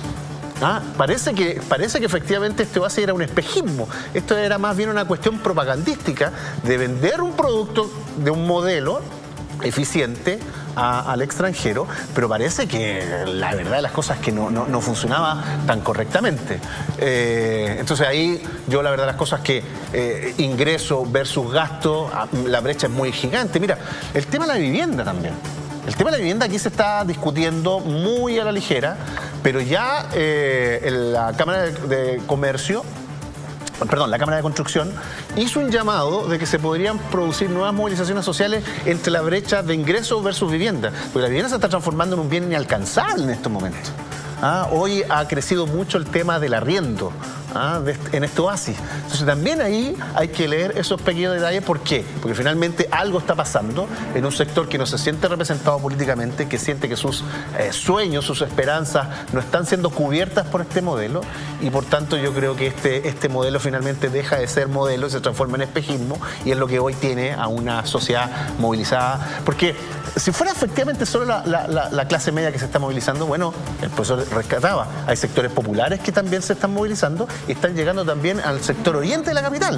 Speaker 2: Ah, parece que, parece que efectivamente este oasis era un espejismo. Esto era más bien una cuestión propagandística de vender un producto de un modelo eficiente a, al extranjero, pero parece que la verdad de las cosas es que no, no, no funcionaba tan correctamente. Eh, entonces ahí yo la verdad de las cosas que eh, ingreso versus gasto, la brecha es muy gigante. Mira, el tema de la vivienda también. El tema de la vivienda aquí se está discutiendo muy a la ligera, pero ya eh, en la Cámara de, de Comercio, perdón, la Cámara de Construcción hizo un llamado de que se podrían producir nuevas movilizaciones sociales entre la brecha de ingresos versus vivienda, porque la vivienda se está transformando en un bien inalcanzable en estos momentos. ¿Ah? Hoy ha crecido mucho el tema del arriendo ¿ah? de, en este oasis. Entonces también ahí hay que leer esos pequeños detalles. ¿Por qué? Porque finalmente algo está pasando en un sector que no se siente representado políticamente, que siente que sus eh, sueños, sus esperanzas no están siendo cubiertas por este modelo, y por tanto yo creo que este, este modelo finalmente deja de ser modelo y se transforma en espejismo, y es lo que hoy tiene a una sociedad movilizada. Porque si fuera efectivamente solo la, la, la, la clase media que se está movilizando, bueno, el profesor rescataba, hay sectores populares que también se están movilizando y están llegando también al sector oriente de la capital.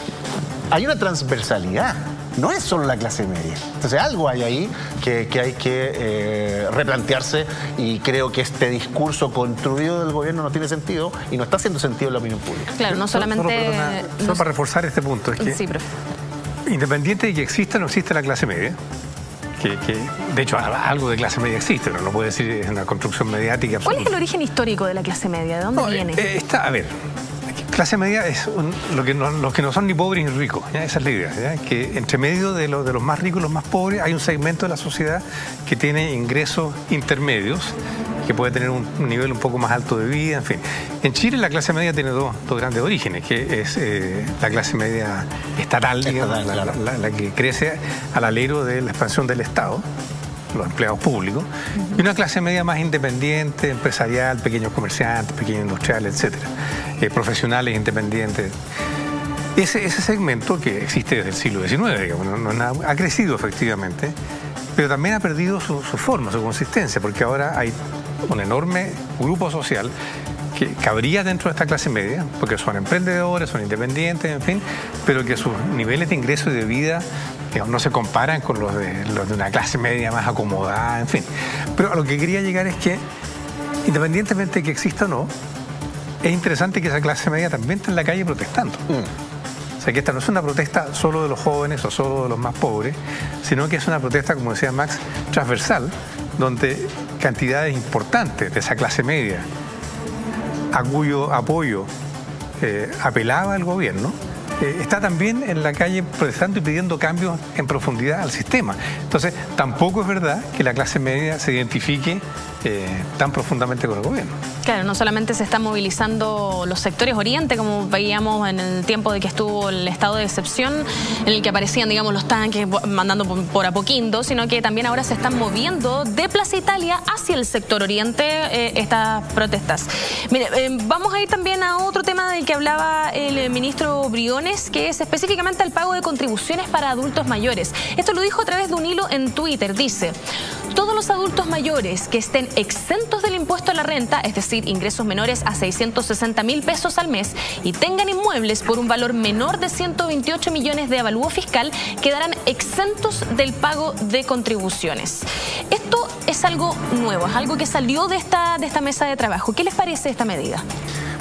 Speaker 2: Hay una transversalidad, no es solo la clase media. Entonces algo hay ahí que, que hay que eh, replantearse, y creo que este discurso construido del gobierno no tiene sentido y no está haciendo sentido en la opinión pública.
Speaker 1: Claro, no solamente...
Speaker 3: Solo, perdona, solo para reforzar este punto, es que
Speaker 1: sí, profe.
Speaker 3: Independiente de que exista o no exista la clase media, Que, que, de hecho, algo de clase media existe, pero no puede decir es una construcción mediática absoluta.
Speaker 1: ¿Cuál es el origen histórico de la clase media? ¿De dónde
Speaker 3: no,
Speaker 1: viene?
Speaker 3: Eh, está, a ver, clase media es un, lo que no, los que no son ni pobres ni ricos, ¿ya? Esa es la idea, ¿ya? Que entre medio de, lo, de los más ricos y los más pobres hay un segmento de la sociedad que tiene ingresos intermedios, que puede tener un, un nivel un poco más alto de vida, en fin. En Chile la clase media tiene dos, dos grandes orígenes, que es eh, la clase media estatal, digamos, estatal, claro. la, la, la que crece al alero de la expansión del Estado, los empleados públicos, uh-huh. y una clase media más independiente, empresarial, pequeños comerciantes, pequeños industriales, etcétera, eh, profesionales independientes. Ese, ese segmento que existe desde el siglo diecinueve, digamos, no, no, ha crecido efectivamente, pero también ha perdido su, su forma, su consistencia, porque ahora hay un enorme grupo social que cabría dentro de esta clase media, porque son emprendedores, son independientes, en fin, pero que sus niveles de ingreso y de vida, digamos, no se comparan con los de, los de una clase media más acomodada, en fin. Pero a lo que quería llegar es que, independientemente de que exista o no, es interesante que esa clase media también esté en la calle protestando. Mm. O sea, que esta no es una protesta solo de los jóvenes o solo de los más pobres, sino que es una protesta, como decía Max, transversal, donde cantidades importantes de esa clase media, a cuyo apoyo eh, apelaba el gobierno, eh, está también en la calle protestando y pidiendo cambios en profundidad al sistema. Entonces, tampoco es verdad que la clase media se identifique eh, tan profundamente con el gobierno.
Speaker 1: Claro, no solamente se están movilizando los sectores oriente, como veíamos en el tiempo de que estuvo el estado de excepción, en el que aparecían, digamos, los tanques mandando por, por Apoquindo, sino que también ahora se están moviendo de Plaza Italia hacia el sector oriente eh, estas protestas. Mire, eh, vamos a ir también a otro tema del que hablaba el ministro Briones, que es específicamente el pago de contribuciones para adultos mayores. Esto lo dijo a través de un hilo en Twitter. Dice: todos los adultos mayores que estén exentos del impuesto a la renta, es decir, ingresos menores a seiscientos sesenta mil pesos al mes, y tengan inmuebles por un valor menor de ciento veintiocho millones de avalúo fiscal, quedarán exentos del pago de contribuciones. Esto es algo nuevo, es algo que salió de esta, de esta mesa de trabajo. ¿Qué les parece esta medida?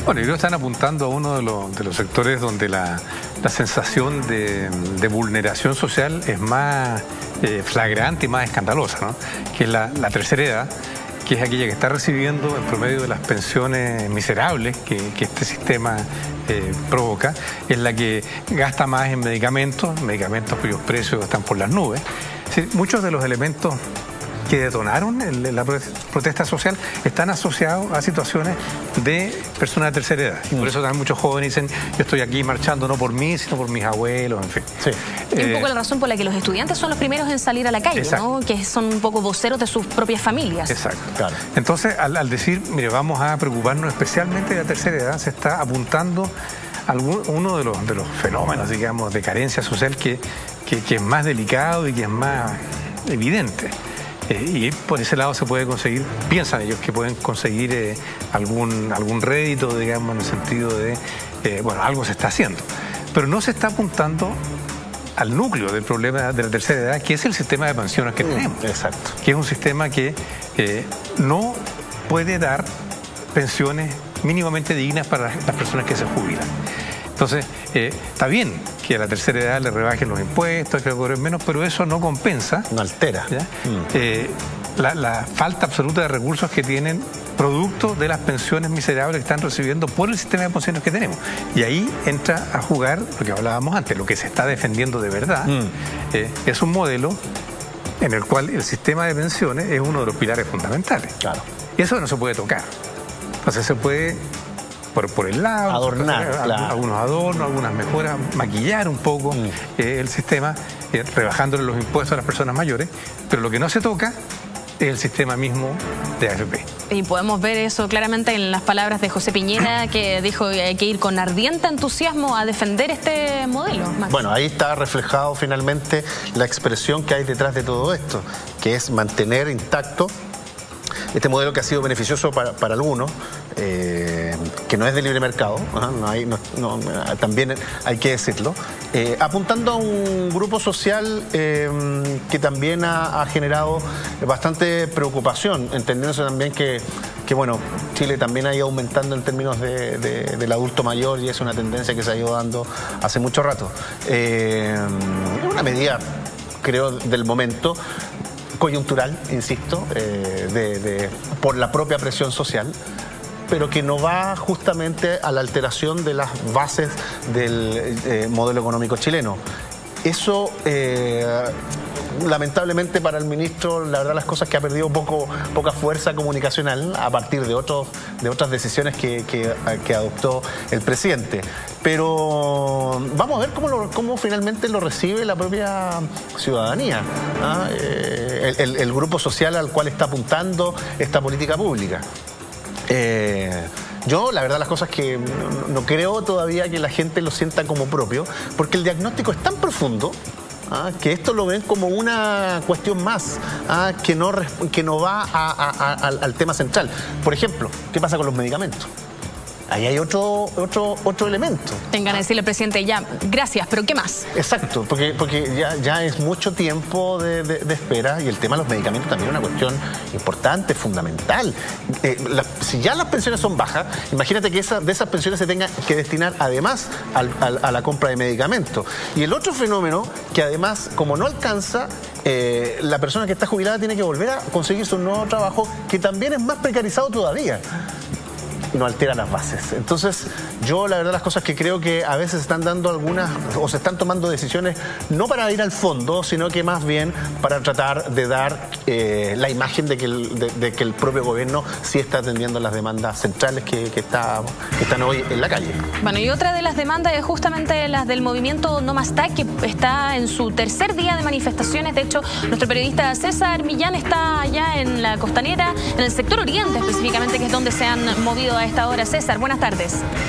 Speaker 3: Bueno, ellos están apuntando a uno de los, de los sectores donde la, la sensación de, de vulneración social es más eh, flagrante y más escandalosa, ¿no? Que es la, la tercera edad, que es aquella que está recibiendo el promedio de las pensiones miserables que, que este sistema eh, provoca, es la que gasta más en medicamentos, medicamentos cuyos precios están por las nubes. Sí, muchos de los elementos que detonaron el, la protesta social están asociados a situaciones de personas de tercera edad. Y por eso también muchos jóvenes dicen, yo estoy aquí marchando no por mí, sino por mis abuelos, en fin.
Speaker 1: Sí. Y un poco la razón por la que los estudiantes son los primeros en salir a la calle, ¿no? Que son un poco voceros de sus propias familias.
Speaker 3: Exacto, claro. Entonces, al, al decir, mire, vamos a preocuparnos especialmente de la tercera edad, se está apuntando algún, uno de los, de los fenómenos, digamos, de carencia social que, que, que es más delicado y que es más evidente. Eh, y por ese lado se puede conseguir, piensan ellos que pueden conseguir eh, algún, algún rédito, digamos, en el sentido de, eh, bueno, algo se está haciendo. Pero no se está apuntando al núcleo del problema de la tercera edad, que es el sistema de pensiones que tenemos.
Speaker 2: Exacto.
Speaker 3: Que es un sistema que eh, no puede dar pensiones mínimamente dignas para las personas que se jubilan. Entonces, eh, está bien que a la tercera edad le rebajen los impuestos, que le cobren menos, pero eso no compensa.
Speaker 2: No altera.
Speaker 3: Mm. Eh, la, la falta absoluta de recursos que tienen producto de las pensiones miserables que están recibiendo por el sistema de pensiones que tenemos. Y ahí entra a jugar lo que hablábamos antes, lo que se está defendiendo de verdad. Mm. Eh, es un modelo en el cual el sistema de pensiones es uno de los pilares fundamentales.
Speaker 2: Claro.
Speaker 3: Y eso no se puede tocar. Entonces se puede... Por, por el lado,
Speaker 2: adornar,
Speaker 3: por,
Speaker 2: claro.
Speaker 3: Algunos adornos, algunas mejoras, maquillar un poco mm. eh, el sistema, eh, rebajándole los impuestos a las personas mayores, pero lo que no se toca es el sistema mismo de A F P.
Speaker 1: Y podemos ver eso claramente en las palabras de José Piñera, que dijo que hay que ir con ardiente entusiasmo a defender este modelo. Max.
Speaker 2: Bueno, ahí está reflejado finalmente la expresión que hay detrás de todo esto, que es mantener intacto este modelo que ha sido beneficioso para, para algunos, eh, que no es de libre mercado, ¿eh? no hay, no, no, también hay que decirlo, eh, apuntando a un grupo social eh, que también ha, ha generado bastante preocupación, entendiéndose también que, que bueno, Chile también ha ido aumentando en términos de, de, del adulto mayor y es una tendencia que se ha ido dando hace mucho rato. Eh, es una medida, creo, del momento, coyuntural, insisto, eh, de, de, por la propia presión social, pero que no va justamente a la alteración de las bases del eh, modelo económico chileno. Eso, eh, lamentablemente para el ministro, la verdad las cosas que ha perdido poco, poca fuerza comunicacional a partir de, otros, de otras decisiones que, que, que adoptó el presidente. Pero vamos a ver cómo, lo, cómo finalmente lo recibe la propia ciudadanía, ¿ah? eh, el, el, el grupo social al cual está apuntando esta política pública. Eh, Yo, la verdad, las cosas que no, no creo todavía que la gente lo sienta como propio, porque el diagnóstico es tan profundo, ¿ah? que esto lo ven como una cuestión más, ¿ah? que, no, que no va a, a, a, al, al tema central. Por ejemplo, ¿qué pasa con los medicamentos? Ahí hay otro, otro, otro elemento.
Speaker 1: Tengan que decirle al presidente, ya, gracias, pero ¿qué más?
Speaker 2: Exacto, porque, porque ya, ya es mucho tiempo de, de, de espera y el tema de los medicamentos también es una cuestión importante, fundamental. Eh, la, si ya las pensiones son bajas, imagínate que esa, de esas pensiones se tenga que destinar además al, al, a la compra de medicamentos. Y el otro fenómeno, que además, como no alcanza, eh, la persona que está jubilada tiene que volver a conseguirse un nuevo trabajo que también es más precarizado todavía. No altera las bases. Entonces, yo la verdad las cosas que creo que a veces están dando algunas, o se están tomando decisiones no para ir al fondo, sino que más bien para tratar de dar eh, la imagen de que, el, de, de que el propio gobierno sí está atendiendo las demandas centrales que, que, está, que están hoy en la calle.
Speaker 1: Bueno, y otra de las demandas es justamente las del movimiento No Más T A C, que está en su tercer día de manifestaciones. De hecho, nuestro periodista César Millán está allá en la Costanera, en el sector oriente específicamente, que es donde se han movido a esta hora. César, buenas tardes.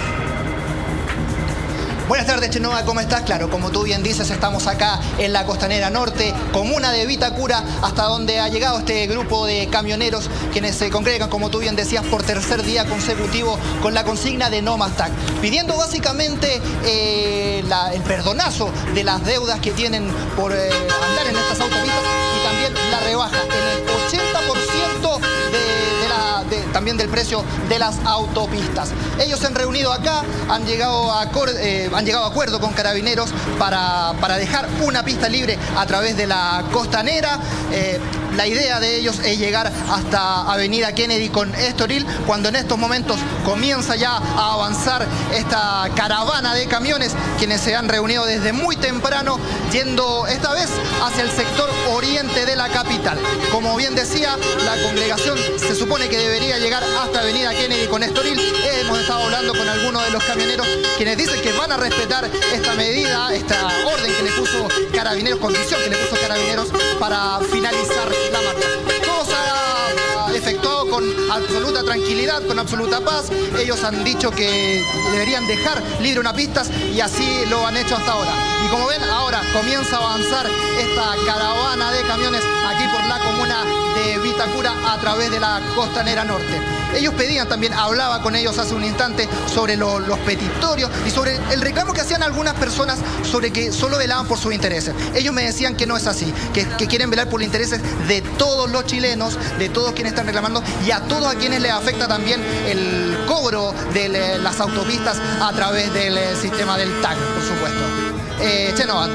Speaker 6: Buenas tardes, Chenoa, ¿cómo estás? Claro, como tú bien dices, estamos acá en la Costanera Norte, comuna de Vitacura, hasta donde ha llegado este grupo de camioneros, quienes se congregan, como tú bien decías, por tercer día consecutivo con la consigna de No Más T A C, pidiendo básicamente eh, la, el perdonazo de las deudas que tienen por eh, andar en estas autopistas y también la rebaja en el ochenta por ciento de, de la, de, también del precio precio de las autopistas. Ellos se han reunido acá, han llegado a, eh, han llegado a acuerdo con Carabineros para, para dejar una pista libre a través de la costanera. Eh, la idea de ellos es llegar hasta Avenida Kennedy con Estoril, cuando en estos momentos comienza ya a avanzar esta caravana de camiones, quienes se han reunido desde muy temprano, yendo esta vez hacia el sector oriente de la capital. Como bien decía, la congregación se supone que debería llegar hasta Avenida Kennedy con Estoril. Hemos estado hablando con algunos de los camioneros, quienes dicen que van a respetar esta medida, esta orden que le puso Carabineros, condición que le puso Carabineros para finalizar la marcha. Todo se ha efectuado con absoluta tranquilidad, con absoluta paz. Ellos han dicho que deberían dejar libre una pista y así lo han hecho hasta ahora. Y como ven, ahora comienza a avanzar esta caravana de camiones aquí por la comuna de Vitacura a través de la costanera norte. Ellos pedían también, hablaba con ellos hace un instante sobre lo, los petitorios y sobre el reclamo que hacían algunas personas sobre que solo velaban por sus intereses. Ellos me decían que no es así, que, que quieren velar por los intereses de todos los chilenos, de todos quienes están reclamando y a todos a quienes les afecta también el cobro de las autopistas a través del sistema del T A C, por supuesto. Eh, Chenoa.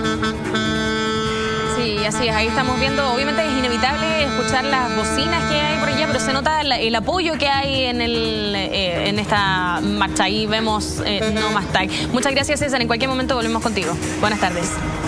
Speaker 1: Sí, así es, ahí estamos viendo, obviamente es inevitable escuchar las bocinas que hay por allá, pero se nota el, el apoyo que hay en, el, eh, en esta marcha. Ahí vemos eh, No Más T A C. Muchas gracias, César, en cualquier momento volvemos contigo. Buenas tardes.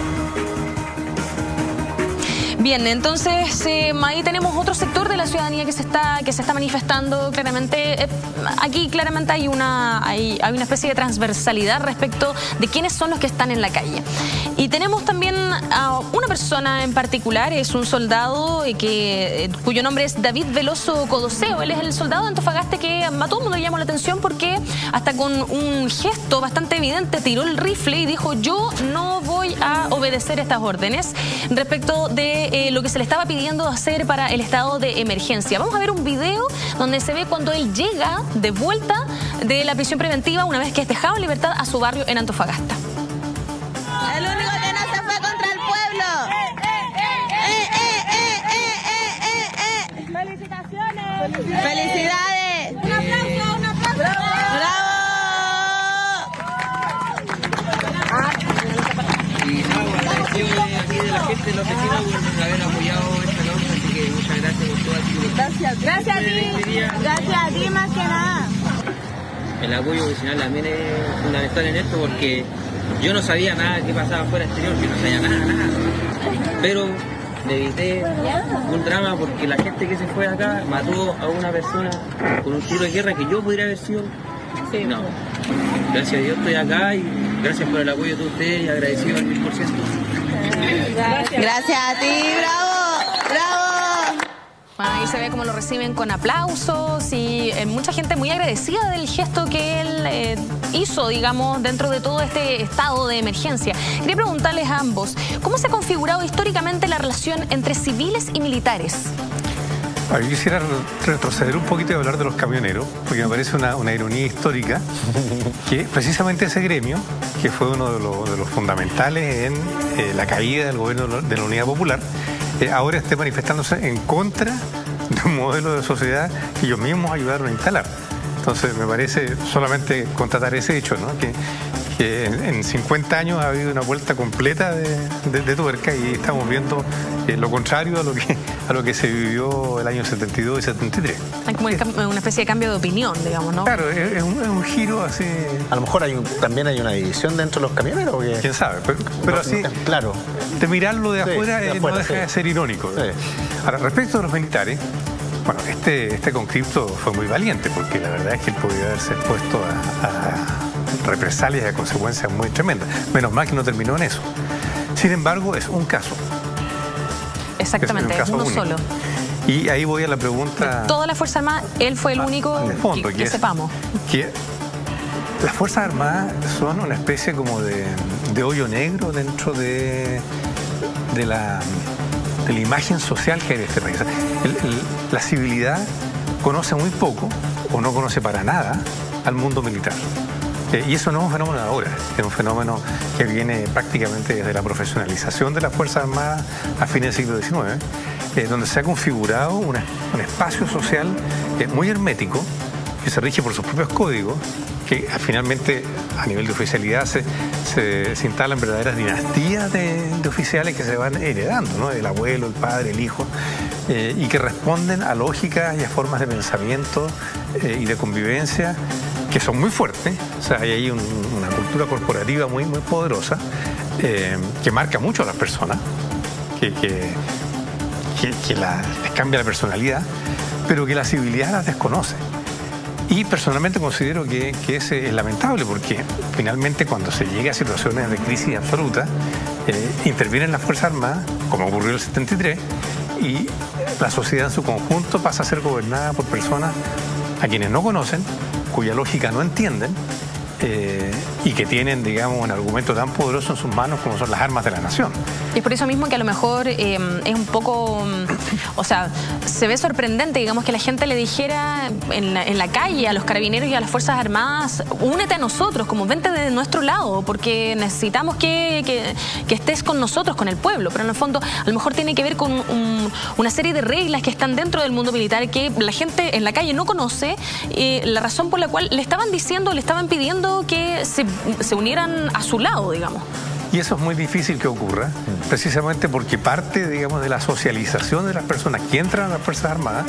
Speaker 1: Bien, entonces eh, ahí tenemos otro sector de la ciudadanía que se está que se está manifestando claramente. Eh, aquí claramente hay una hay, hay una especie de transversalidad respecto de quiénes son los que están en la calle. Y tenemos también a una persona en particular, es un soldado eh, que, eh, cuyo nombre es David Veloso Codoseo. Él es el soldado de Antofagasta que a todo el mundo le llamó la atención porque hasta con un gesto bastante evidente tiró el rifle y dijo: yo no voy a obedecer estas órdenes respecto de Eh, lo que se le estaba pidiendo hacer para el estado de emergencia. Vamos a ver un video donde se ve cuando él llega de vuelta de la prisión preventiva una vez que es dejado en libertad a su barrio en Antofagasta.
Speaker 7: El único que no se fue contra el pueblo. Eh, eh, eh, eh, eh, eh. Felicitaciones. Felicidades. Un aplauso, un aplauso. Bravo.
Speaker 8: Y nada, agradecido de aquí de la gente de la oficina por haber apoyado esta causa, así que muchas gracias por todo aquí.
Speaker 7: Gracias, gracias a ti, gracias a ti más que nada.
Speaker 8: El apoyo vecinal también es fundamental en esto porque yo no sabía nada que pasaba fuera exterior, yo no sabía nada, nada. Pero me evité un drama porque la gente que se fue acá mató a una persona con un tiro de guerra que yo podría haber sido. Sí, no. Gracias a Dios estoy acá y gracias por el apoyo de ustedes y agradecido al mil por ciento.
Speaker 7: Gracias. Gracias a ti, bravo, bravo.
Speaker 1: Bueno, ahí se ve cómo lo reciben con aplausos y eh, mucha gente muy agradecida del gesto que él eh, hizo, digamos, dentro de todo este estado de emergencia. Quería preguntarles a ambos, ¿cómo se ha configurado históricamente la relación entre civiles y militares?
Speaker 3: Yo quisiera retroceder un poquito y hablar de los camioneros, porque me parece una, una ironía histórica que precisamente ese gremio, que fue uno de los, de los fundamentales en eh, la caída del gobierno de la Unidad Popular, eh, ahora esté manifestándose en contra de un modelo de sociedad que ellos mismos ayudaron a instalar. Entonces me parece solamente constatar ese hecho, ¿no? que, que en, en cincuenta años ha habido una vuelta completa de, de, de tuerca y estamos viendo eh, lo contrario a lo que a lo que se vivió el año setenta y dos y setenta y tres.
Speaker 1: Hay como una especie de cambio de opinión, digamos, ¿no?
Speaker 3: Claro, es, es, un, es un giro así.
Speaker 2: A lo mejor hay un, también hay una división dentro de los camioneros. Que...
Speaker 3: Quién sabe, pero, pero así, claro, de mirarlo de afuera, sí, de afuera eh, no deja sí. de ser irónico. Sí. Ahora, respecto a los militares, bueno, este, este conscripto fue muy valiente porque la verdad es que él podía haberse expuesto a, a represalias y a consecuencias muy tremendas. Menos mal que no terminó en eso. Sin embargo, es un caso.
Speaker 1: Exactamente, es, es uno único. Solo.
Speaker 3: Y ahí voy a la pregunta...
Speaker 1: De toda la Fuerza Armada, él fue el ah, único fondo, que, que, que es, sepamos.
Speaker 3: Que las Fuerzas Armadas son una especie como de, de hoyo negro dentro de, de, la, de la imagen social que hay de este país. El, el, la civilidad conoce muy poco, o no conoce para nada, al mundo militar. Eh, y eso no es un fenómeno de ahora, es un fenómeno que viene prácticamente desde la profesionalización de las Fuerzas Armadas a fines del siglo diecinueve, eh, donde se ha configurado una, un espacio social eh, muy hermético, que se rige por sus propios códigos, que finalmente a nivel de oficialidad se, se, se instalan verdaderas dinastías de, de oficiales que se van heredando, ¿no? El abuelo, el padre, el hijo, eh, y que responden a lógicas y a formas de pensamiento eh, y de convivencia que son muy fuertes. O sea, hay ahí un, una cultura corporativa muy, muy poderosa eh, que marca mucho a las personas, que, que, que, que la, les cambia la personalidad, pero que la civilidad las desconoce. Y personalmente considero que, que es, es lamentable, porque finalmente cuando se llega a situaciones de crisis absoluta, eh, intervienen las Fuerzas Armadas, como ocurrió en el setenta y tres, y la sociedad en su conjunto pasa a ser gobernada por personas a quienes no conocen, cuya lógica no entienden, eh, y que tienen, digamos, un argumento tan poderoso en sus manos como son las armas de la nación.
Speaker 1: Y es por eso mismo que a lo mejor eh, es un poco, o sea, se ve sorprendente, digamos, que la gente le dijera en la, en la calle a los carabineros y a las Fuerzas Armadas: únete a nosotros, como vente de nuestro lado, porque necesitamos que, que, que estés con nosotros, con el pueblo. Pero en el fondo, a lo mejor tiene que ver con un, una serie de reglas que están dentro del mundo militar que la gente en la calle no conoce, eh, la razón por la cual le estaban diciendo, le estaban pidiendo que se, se unieran a su lado, digamos.
Speaker 3: Y eso es muy difícil que ocurra, precisamente porque parte, digamos, de la socialización de las personas que entran a las Fuerzas Armadas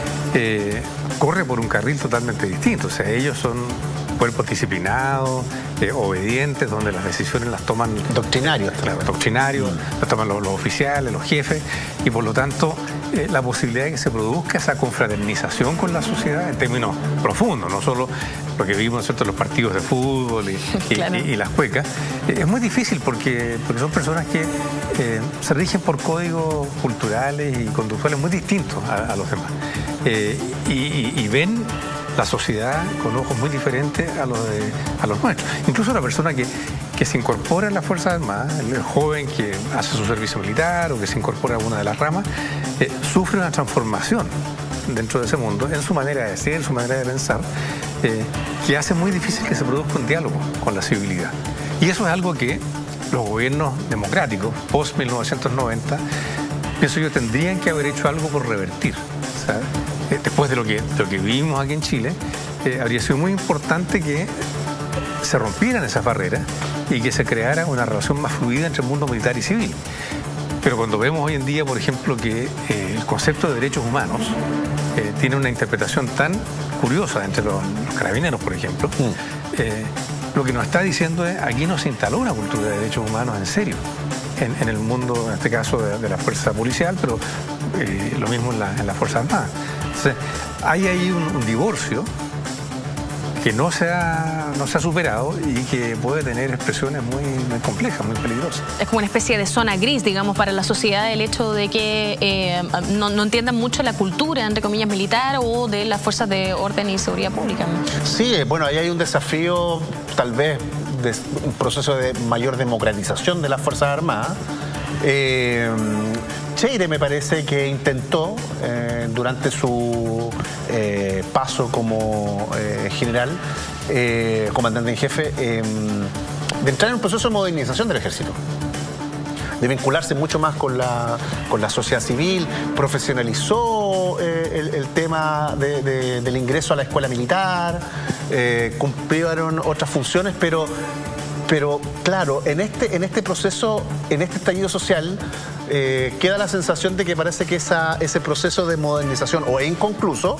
Speaker 3: eh, corre por un carril totalmente distinto. O sea, ellos son cuerpos disciplinados, eh, obedientes, donde las decisiones las toman...
Speaker 2: Doctrinarios.
Speaker 3: Claro, doctrinarios, las toman los, los oficiales, los jefes, y por lo tanto eh, la posibilidad de que se produzca esa confraternización con la sociedad en términos profundos, no solo lo que vimos, ¿cierto?, los partidos de fútbol y, claro. y, y, y las cuecas, eh, es muy difícil porque, porque son personas que eh, se rigen por códigos culturales y conductuales muy distintos a, a los demás, eh, y, y, y ven la sociedad con ojos muy diferentes a los, de, a los nuestros. Incluso la persona que, que se incorpora en las Fuerzas Armadas, el joven que hace su servicio militar o que se incorpora a una de las ramas, eh, sufre una transformación dentro de ese mundo, en su manera de ser, en su manera de pensar, eh, que hace muy difícil que se produzca un diálogo con la civilidad. Y eso es algo que los gobiernos democráticos, post mil novecientos noventa, pienso yo, tendrían que haber hecho algo por revertir, ¿sabes? Eh, después de lo, que, de lo que vivimos aquí en Chile, eh, habría sido muy importante que se rompieran esas barreras y que se creara una relación más fluida entre el mundo militar y civil. Pero cuando vemos hoy en día, por ejemplo, que eh, el concepto de derechos humanos eh, tiene una interpretación tan curiosa entre los, los carabineros, por ejemplo, mm. eh, lo que nos está diciendo es: aquí no se instaló una cultura de derechos humanos en serio en, en el mundo, en este caso de, de la fuerza policial, pero eh, lo mismo en la, en la Fuerza Armada. Entonces, hay ahí un, un divorcio que no se, ha, no se ha superado y que puede tener expresiones muy, muy complejas, muy peligrosas.
Speaker 1: Es como una especie de zona gris, digamos, para la sociedad, el hecho de que eh, no, no entiendan mucho la cultura, entre comillas, militar o de las fuerzas de orden y seguridad pública.
Speaker 2: Sí, bueno, ahí hay un desafío, tal vez, de un proceso de mayor democratización de las Fuerzas Armadas. Eh, Cheire me parece que intentó eh, durante su eh, paso como eh, general, eh, comandante en jefe, eh, de entrar en un proceso de modernización del ejército, de vincularse mucho más con la, con la sociedad civil, profesionalizó eh, el, el tema de, de, del ingreso a la escuela militar, eh, cumplieron otras funciones, pero... Pero claro, en este, en este proceso, en este estallido social, eh, queda la sensación de que parece que esa, ese proceso de modernización o es inconcluso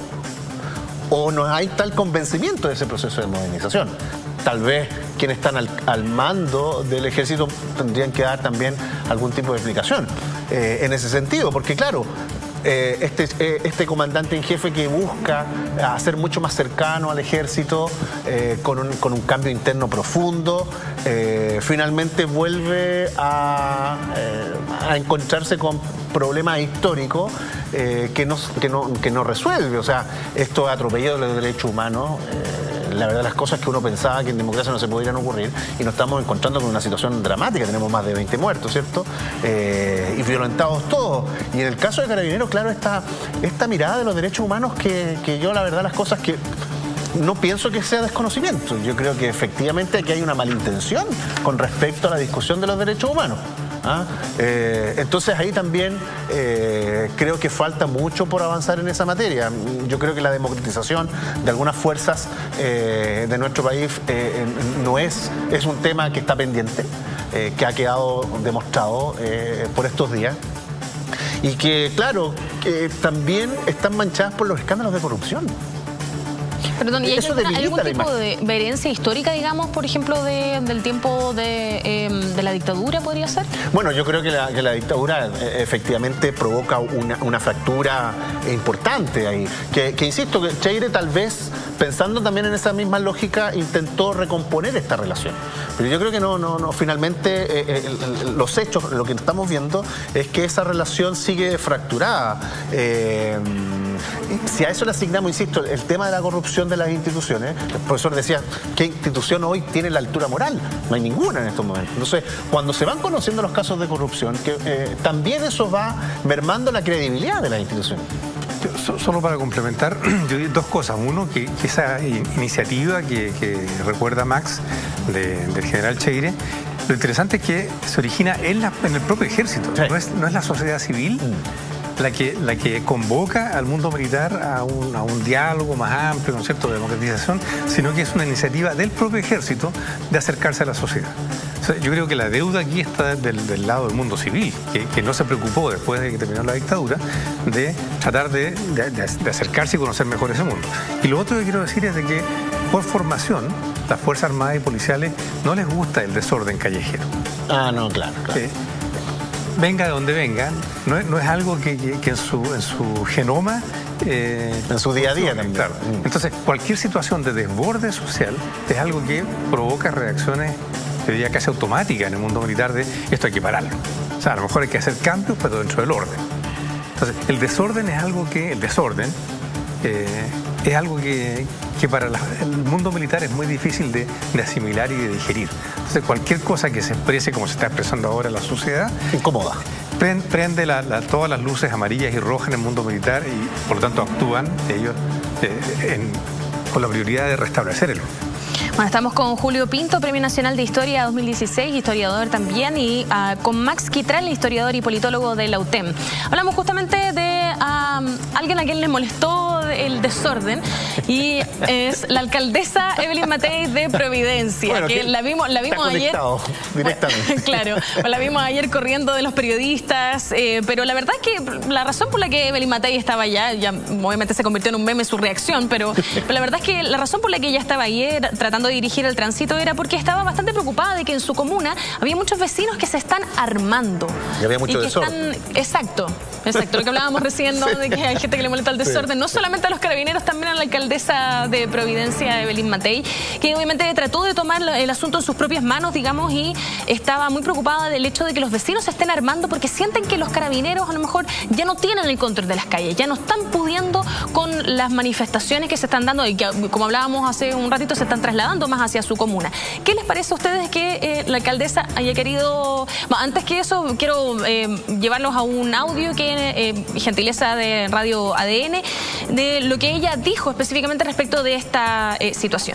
Speaker 2: o no hay tal convencimiento de ese proceso de modernización. Tal vez quienes están al, al mando del ejército tendrían que dar también algún tipo de explicación eh, en ese sentido, porque claro, Eh, este, eh, este comandante en jefe que busca hacer mucho más cercano al ejército eh, con, un, con un cambio interno profundo, eh, finalmente vuelve a, eh, a encontrarse con problemas históricos eh, que, no, que, no, que no resuelve. O sea, esto atropellado de los derechos humanos, eh, la verdad las cosas que uno pensaba que en democracia no se podrían ocurrir, y nos estamos encontrando con una situación dramática. Tenemos más de veinte muertos, ¿cierto? Eh, y violentados todos. Y en el caso de Carabineros, claro, esta, esta mirada de los derechos humanos que, que yo la verdad las cosas que no pienso que sea desconocimiento. Yo creo que efectivamente aquí hay una malintención con respecto a la discusión de los derechos humanos. ¿ah? Eh, entonces ahí también eh, creo que falta mucho por avanzar en esa materia. Yo creo que la democratización de algunas fuerzas eh, de nuestro país eh, no es, es un tema que está pendiente, eh, que ha quedado demostrado eh, por estos días. Y que, claro, que también están manchadas por los escándalos de corrupción.
Speaker 1: Perdón, ¿y hay, alguna, ¿hay algún tipo de herencia histórica, digamos, por ejemplo, de, del tiempo de, eh, de la dictadura, podría ser?
Speaker 2: Bueno, yo creo que la, que la dictadura eh, efectivamente provoca una, una fractura importante ahí. Que, que insisto, que Cheire tal vez, pensando también en esa misma lógica, intentó recomponer esta relación. Pero yo creo que no, no, no finalmente eh, eh, los hechos, lo que estamos viendo es que esa relación sigue fracturada. Eh, si a eso le asignamos, insisto, el tema de la corrupción de las instituciones, el profesor decía, ¿qué institución hoy tiene la altura moral? No hay ninguna en estos momentos. Entonces, cuando se van conociendo los casos de corrupción, que, eh, también eso va mermando la credibilidad de las instituciones.
Speaker 3: Yo, solo para complementar, yo digo dos cosas. Uno, que, que esa iniciativa que, que recuerda Max de, del general Cheire, lo interesante es que se origina en, la, en el propio ejército. Sí. No es, no es la sociedad civil mm. La que, la que convoca al mundo militar a un, a un diálogo más amplio, ¿no es cierto?, de democratización, sino que es una iniciativa del propio ejército de acercarse a la sociedad. O sea, yo creo que la deuda aquí está del, del lado del mundo civil, que, que no se preocupó después de que terminó la dictadura de tratar de, de, de acercarse y conocer mejor ese mundo. Y lo otro que quiero decir es de que, por formación, las Fuerzas Armadas y Policiales no les gusta el desorden callejero.
Speaker 2: Ah, no, claro, claro.
Speaker 3: Eh, venga de donde venga, no es, no es algo que, que, que en, su, en su genoma...
Speaker 2: Eh, en su día a día también.
Speaker 3: Claro. Entonces, cualquier situación de desborde social es algo que provoca reacciones, yo diría, casi automáticas en el mundo militar de esto hay que pararlo. O sea, a lo mejor hay que hacer cambios, pero dentro del orden. Entonces, el desorden es algo que... El desorden eh, es algo que, que para la, el mundo militar es muy difícil de, de asimilar y de digerir. Entonces, cualquier cosa que se exprese como se está expresando ahora en la sociedad...
Speaker 2: Incomoda.
Speaker 3: Prende la, la, todas las luces amarillas y rojas en el mundo militar y, por lo tanto, actúan ellos eh, en, con la prioridad de restablecer el orden.
Speaker 1: Bueno, estamos con Julio Pinto, Premio Nacional de Historia dos mil dieciséis, historiador también, y uh, con Max Quitral, historiador y politólogo de la U T E M. Hablamos justamente de uh, alguien a quien le molestó el desorden, y es la alcaldesa Evelyn Matei de Providencia, bueno, que, que la vimos, la vimos ayer.
Speaker 2: Directamente.
Speaker 1: Claro, la vimos ayer corriendo de los periodistas, eh, pero la verdad es que la razón por la que Evelyn Matei estaba allá, ya obviamente se convirtió en un meme su reacción, pero, pero la verdad es que la razón por la que ella estaba ayer tratando de dirigir el tránsito era porque estaba bastante preocupada de que en su comuna había muchos vecinos que se están armando.
Speaker 2: Y había mucho
Speaker 1: y que
Speaker 2: desorden.
Speaker 1: Están, exacto, exacto, lo que hablábamos recién, ¿no? Sí. De que hay gente que le molesta el desorden, sí. No solamente a los carabineros, también a la alcaldesa de Providencia, Evelyn Matei, que obviamente trató de tomar el asunto en sus propias manos, digamos, y estaba muy preocupada del hecho de que los vecinos se estén armando porque sienten que los carabineros a lo mejor ya no tienen el control de las calles, ya no están pudiendo con las manifestaciones que se están dando y que, como hablábamos hace un ratito, se están trasladando más hacia su comuna. ¿Qué les parece a ustedes que eh, la alcaldesa haya querido... Bueno, antes que eso, quiero eh, llevarlos a un audio que eh, gentileza de Radio A D N, de lo que ella dijo específicamente respecto de esta eh, situación.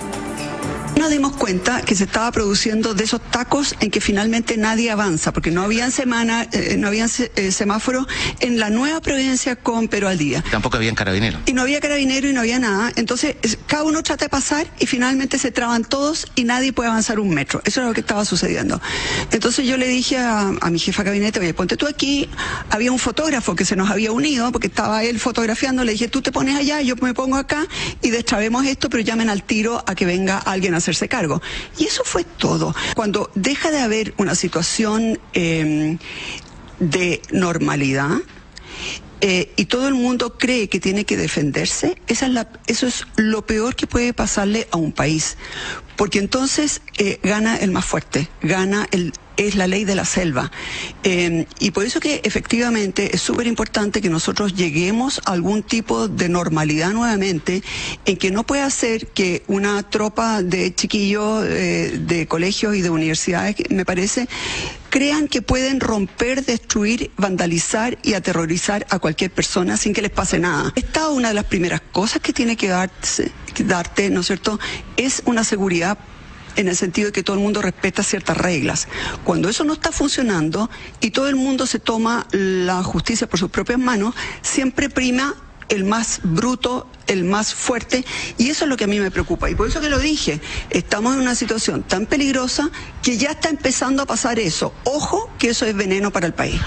Speaker 9: Nos dimos cuenta que se estaba produciendo de esos tacos en que finalmente nadie avanza, porque no habían semana, eh, no habían eh, semáforos en la nueva Providencia con Pero al Día.
Speaker 10: Tampoco habían carabineros.
Speaker 9: Y no había carabineros y no había nada. Entonces, cada uno trata de pasar y finalmente se traban todos y nadie puede avanzar un metro. Eso era lo que estaba sucediendo. Entonces yo le dije a, a mi jefa de gabinete, oye, ponte tú aquí. Había un fotógrafo que se nos había unido, porque estaba él fotografiando. Le dije, tú te pones allá, yo me pongo acá y destrabemos esto, pero llamen al tiro a que venga alguien a hacerse cargo. Y eso fue todo. Cuando deja de haber una situación eh, de normalidad eh, y todo el mundo cree que tiene que defenderse, esa es la, eso es lo peor que puede pasarle a un país. Porque entonces eh, gana el más fuerte, gana el... es la ley de la selva. Eh, y por eso que efectivamente es súper importante que nosotros lleguemos a algún tipo de normalidad nuevamente, en que no pueda ser que una tropa de chiquillos eh, de colegios y de universidades, me parece, crean que pueden romper, destruir, vandalizar y aterrorizar a cualquier persona sin que les pase nada. Esta es una de las primeras cosas que tiene que darse, que darte, ¿no es cierto?, es una seguridad en el sentido de que todo el mundo respeta ciertas reglas. Cuando eso no está funcionando y todo el mundo se toma la justicia por sus propias manos, siempre prima el más bruto, el más fuerte, y eso es lo que a mí me preocupa. Y por eso que lo dije, estamos en una situación tan peligrosa que ya está empezando a pasar eso. Ojo que eso es veneno para el país.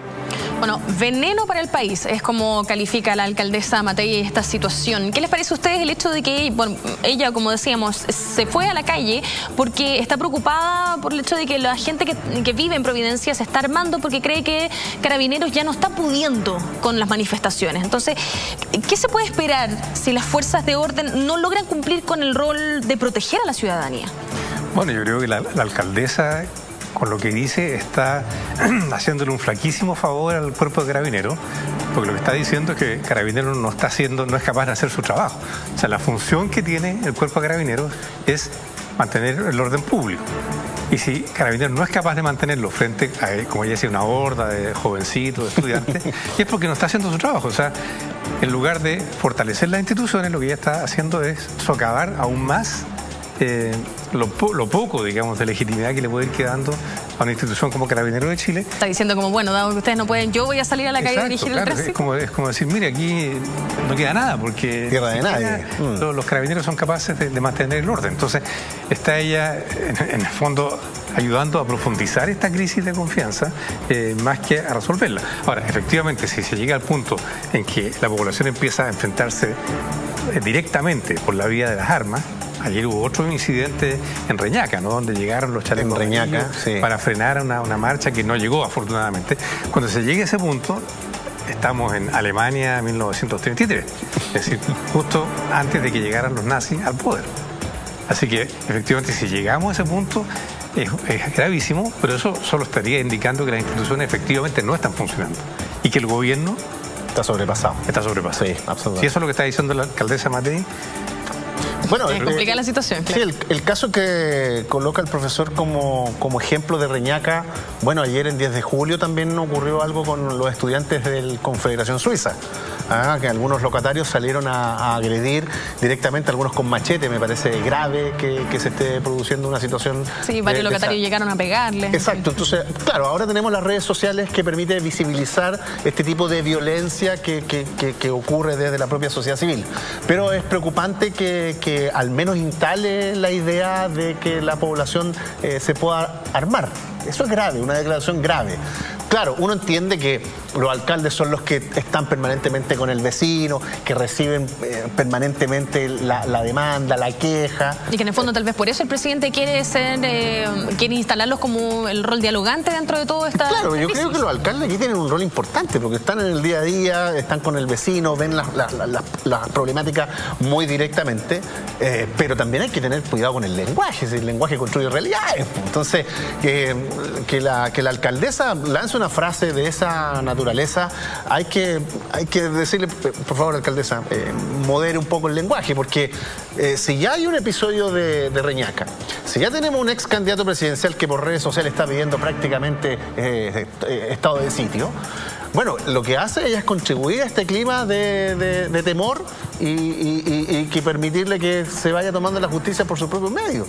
Speaker 1: Bueno, veneno para el país es como califica la alcaldesa Matei esta situación. ¿Qué les parece a ustedes el hecho de que, bueno, ella, como decíamos, se fue a la calle porque está preocupada por el hecho de que la gente que, que vive en Providencia se está armando porque cree que Carabineros ya no está pudiendo con las manifestaciones? Entonces, ¿qué se puede esperar si las fuerzas de orden no logran cumplir con el rol de proteger a la ciudadanía?
Speaker 3: Bueno, yo creo que la, la alcaldesa, con lo que dice, está haciéndole un flaquísimo favor al cuerpo de Carabineros, porque lo que está diciendo es que Carabineros no está haciendo, no es capaz de hacer su trabajo. O sea, la función que tiene el cuerpo de Carabineros es mantener el orden público. Y si Carabineros no es capaz de mantenerlo frente a, como ella decía, una horda de jovencitos, de estudiantes, es porque no está haciendo su trabajo. O sea, en lugar de fortalecer las instituciones, lo que ella está haciendo es socavar aún más Eh, lo, po lo poco, digamos, de legitimidad que le puede ir quedando a una institución como Carabineros de Chile.
Speaker 1: Está diciendo como, bueno, dado que ustedes no pueden, yo voy a salir a la calle
Speaker 3: Exacto,
Speaker 1: a dirigir
Speaker 3: claro,
Speaker 1: el tránsito.
Speaker 3: Es como, es como decir, mire, aquí no queda nada, porque
Speaker 2: tierra de nadie.
Speaker 3: Mm. Los, los Carabineros son capaces de, de mantener el orden. Entonces, está ella, en, en el fondo, ayudando a profundizar esta crisis de confianza, eh, más que a resolverla. Ahora, efectivamente, si se llega al punto en que la población empieza a enfrentarse eh, directamente por la vía de las armas. Ayer hubo otro incidente en Reñaca, ¿no? Donde llegaron los chalecos
Speaker 2: en Reñaca, sí,
Speaker 3: para frenar una, una marcha que no llegó, afortunadamente. Cuando se llegue a ese punto, estamos en Alemania mil novecientos treinta y tres, es decir, justo antes de que llegaran los nazis al poder. Así que, efectivamente, si llegamos a ese punto, es, es gravísimo, pero eso solo estaría indicando que las instituciones efectivamente no están funcionando y que el gobierno
Speaker 2: está sobrepasado.
Speaker 3: Está sobrepasado.
Speaker 2: Sí, absolutamente.
Speaker 3: Si eso es lo que está diciendo la alcaldesa Matei.
Speaker 2: Bueno,
Speaker 1: es complicada la situación.
Speaker 2: Sí,
Speaker 1: claro.
Speaker 2: el, el caso que coloca el profesor como, como ejemplo de Reñaca, bueno, ayer en diez de julio también ocurrió algo con los estudiantes de Confederación Suiza, ¿ah? Que algunos locatarios salieron a, a agredir directamente, algunos con machete. Me parece grave que, que se esté produciendo una situación.
Speaker 1: Sí, varios
Speaker 2: de,
Speaker 1: locatarios
Speaker 2: de esa...
Speaker 1: llegaron a pegarle.
Speaker 2: Exacto, entonces, claro, ahora tenemos las redes sociales que permiten visibilizar este tipo de violencia que, que, que, que ocurre desde la propia sociedad civil. Pero es preocupante que, que al menos instale la idea de que la población eh, se pueda armar. Eso es grave, una declaración grave. Claro, uno entiende que los alcaldes son los que están permanentemente con el vecino, que reciben eh, permanentemente la, la demanda, la queja.
Speaker 1: Y que en el fondo tal vez por eso el presidente quiere ser, eh, quiere instalarlos como el rol dialogante dentro de todo esta
Speaker 2: Claro, yo
Speaker 1: crisis.
Speaker 2: creo que los alcaldes aquí tienen un rol importante porque están en el día a día, están con el vecino, ven las la, la, la, la problemáticas muy directamente, eh, pero también hay que tener cuidado con el lenguaje, si el lenguaje construye realidades. Entonces, que, que, la, que la alcaldesa lance una frase de esa naturaleza, hay que, hay que decirle, por favor, alcaldesa, eh, modere un poco el lenguaje, porque eh, si ya hay un episodio de, de Reñaca, si ya tenemos un ex candidato presidencial que por redes sociales está pidiendo prácticamente eh, eh, estado de sitio, bueno, lo que hace ella es contribuir a este clima de, de, de temor y, y, y, y que permitirle que se vaya tomando la justicia por sus propios medios.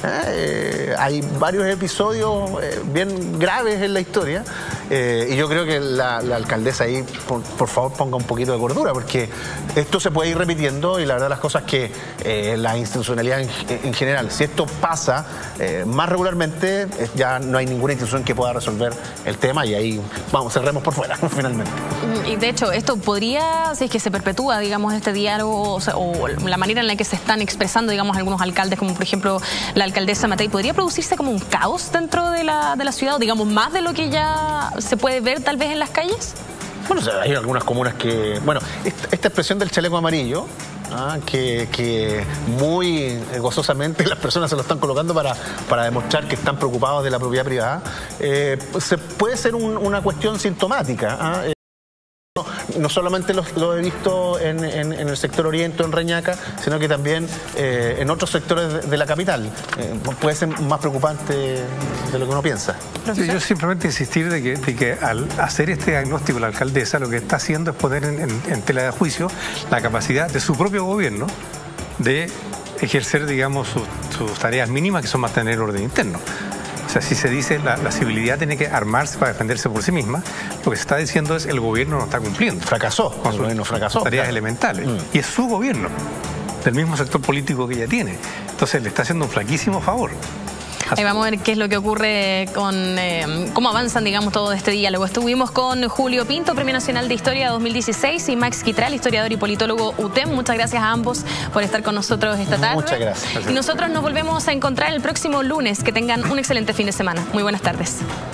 Speaker 2: Eh, hay varios episodios eh, bien graves en la historia eh, y yo creo que la, la alcaldesa ahí, por, por favor, ponga un poquito de cordura, porque esto se puede ir repitiendo y la verdad las cosas que eh, la institucionalidad en, en general, si esto pasa eh, más regularmente, eh, ya no hay ninguna institución que pueda resolver el tema y ahí, vamos, cerremos por fuera. Finalmente.
Speaker 1: Y de hecho, esto podría, si es que se perpetúa, digamos, este diálogo, o, sea, o la manera en la que se están expresando, digamos, algunos alcaldes, como por ejemplo la alcaldesa Matei, ¿podría producirse como un caos dentro de la, de la ciudad, o digamos, más de lo que ya se puede ver tal vez en las calles?
Speaker 2: Bueno, o sea, hay algunas comunas que, bueno, esta, esta expresión del chaleco amarillo, Ah, que, que muy gozosamente las personas se lo están colocando para, para demostrar que están preocupados de la propiedad privada, eh, se puede ser un, una cuestión sintomática. ¿ah? Eh, no, no solamente lo, lo he visto en, en, en el sector oriente, en Reñaca, sino que también eh, en otros sectores de, de la capital. Eh, puede ser más preocupante de lo que uno piensa.
Speaker 3: Sí, yo simplemente insistir de que, de que al hacer este diagnóstico la alcaldesa lo que está haciendo es poner en, en, en tela de juicio la capacidad de su propio gobierno de ejercer, digamos, sus, sus tareas mínimas, que son mantener orden interno. O sea, si se dice la, la civilidad tiene que armarse para defenderse por sí misma, lo que se está diciendo es el gobierno no está cumpliendo.
Speaker 2: Fracasó,
Speaker 3: con sus
Speaker 2: gobierno fracasó,
Speaker 3: tareas
Speaker 2: claro.
Speaker 3: elementales.
Speaker 2: Mm.
Speaker 3: Y es su gobierno, del mismo sector político que ella tiene. Entonces le está haciendo un flaquísimo favor.
Speaker 1: Ahí vamos a ver qué es lo que ocurre con eh, cómo avanzan, digamos, todo este diálogo. Estuvimos con Julio Pinto, Premio Nacional de Historia dos mil dieciséis, y Max Quitral, historiador y politólogo U T E M. Muchas gracias a ambos por estar con nosotros esta tarde.
Speaker 2: Muchas gracias.
Speaker 1: Y nosotros nos volvemos a encontrar el próximo lunes. Que tengan un excelente fin de semana. Muy buenas tardes.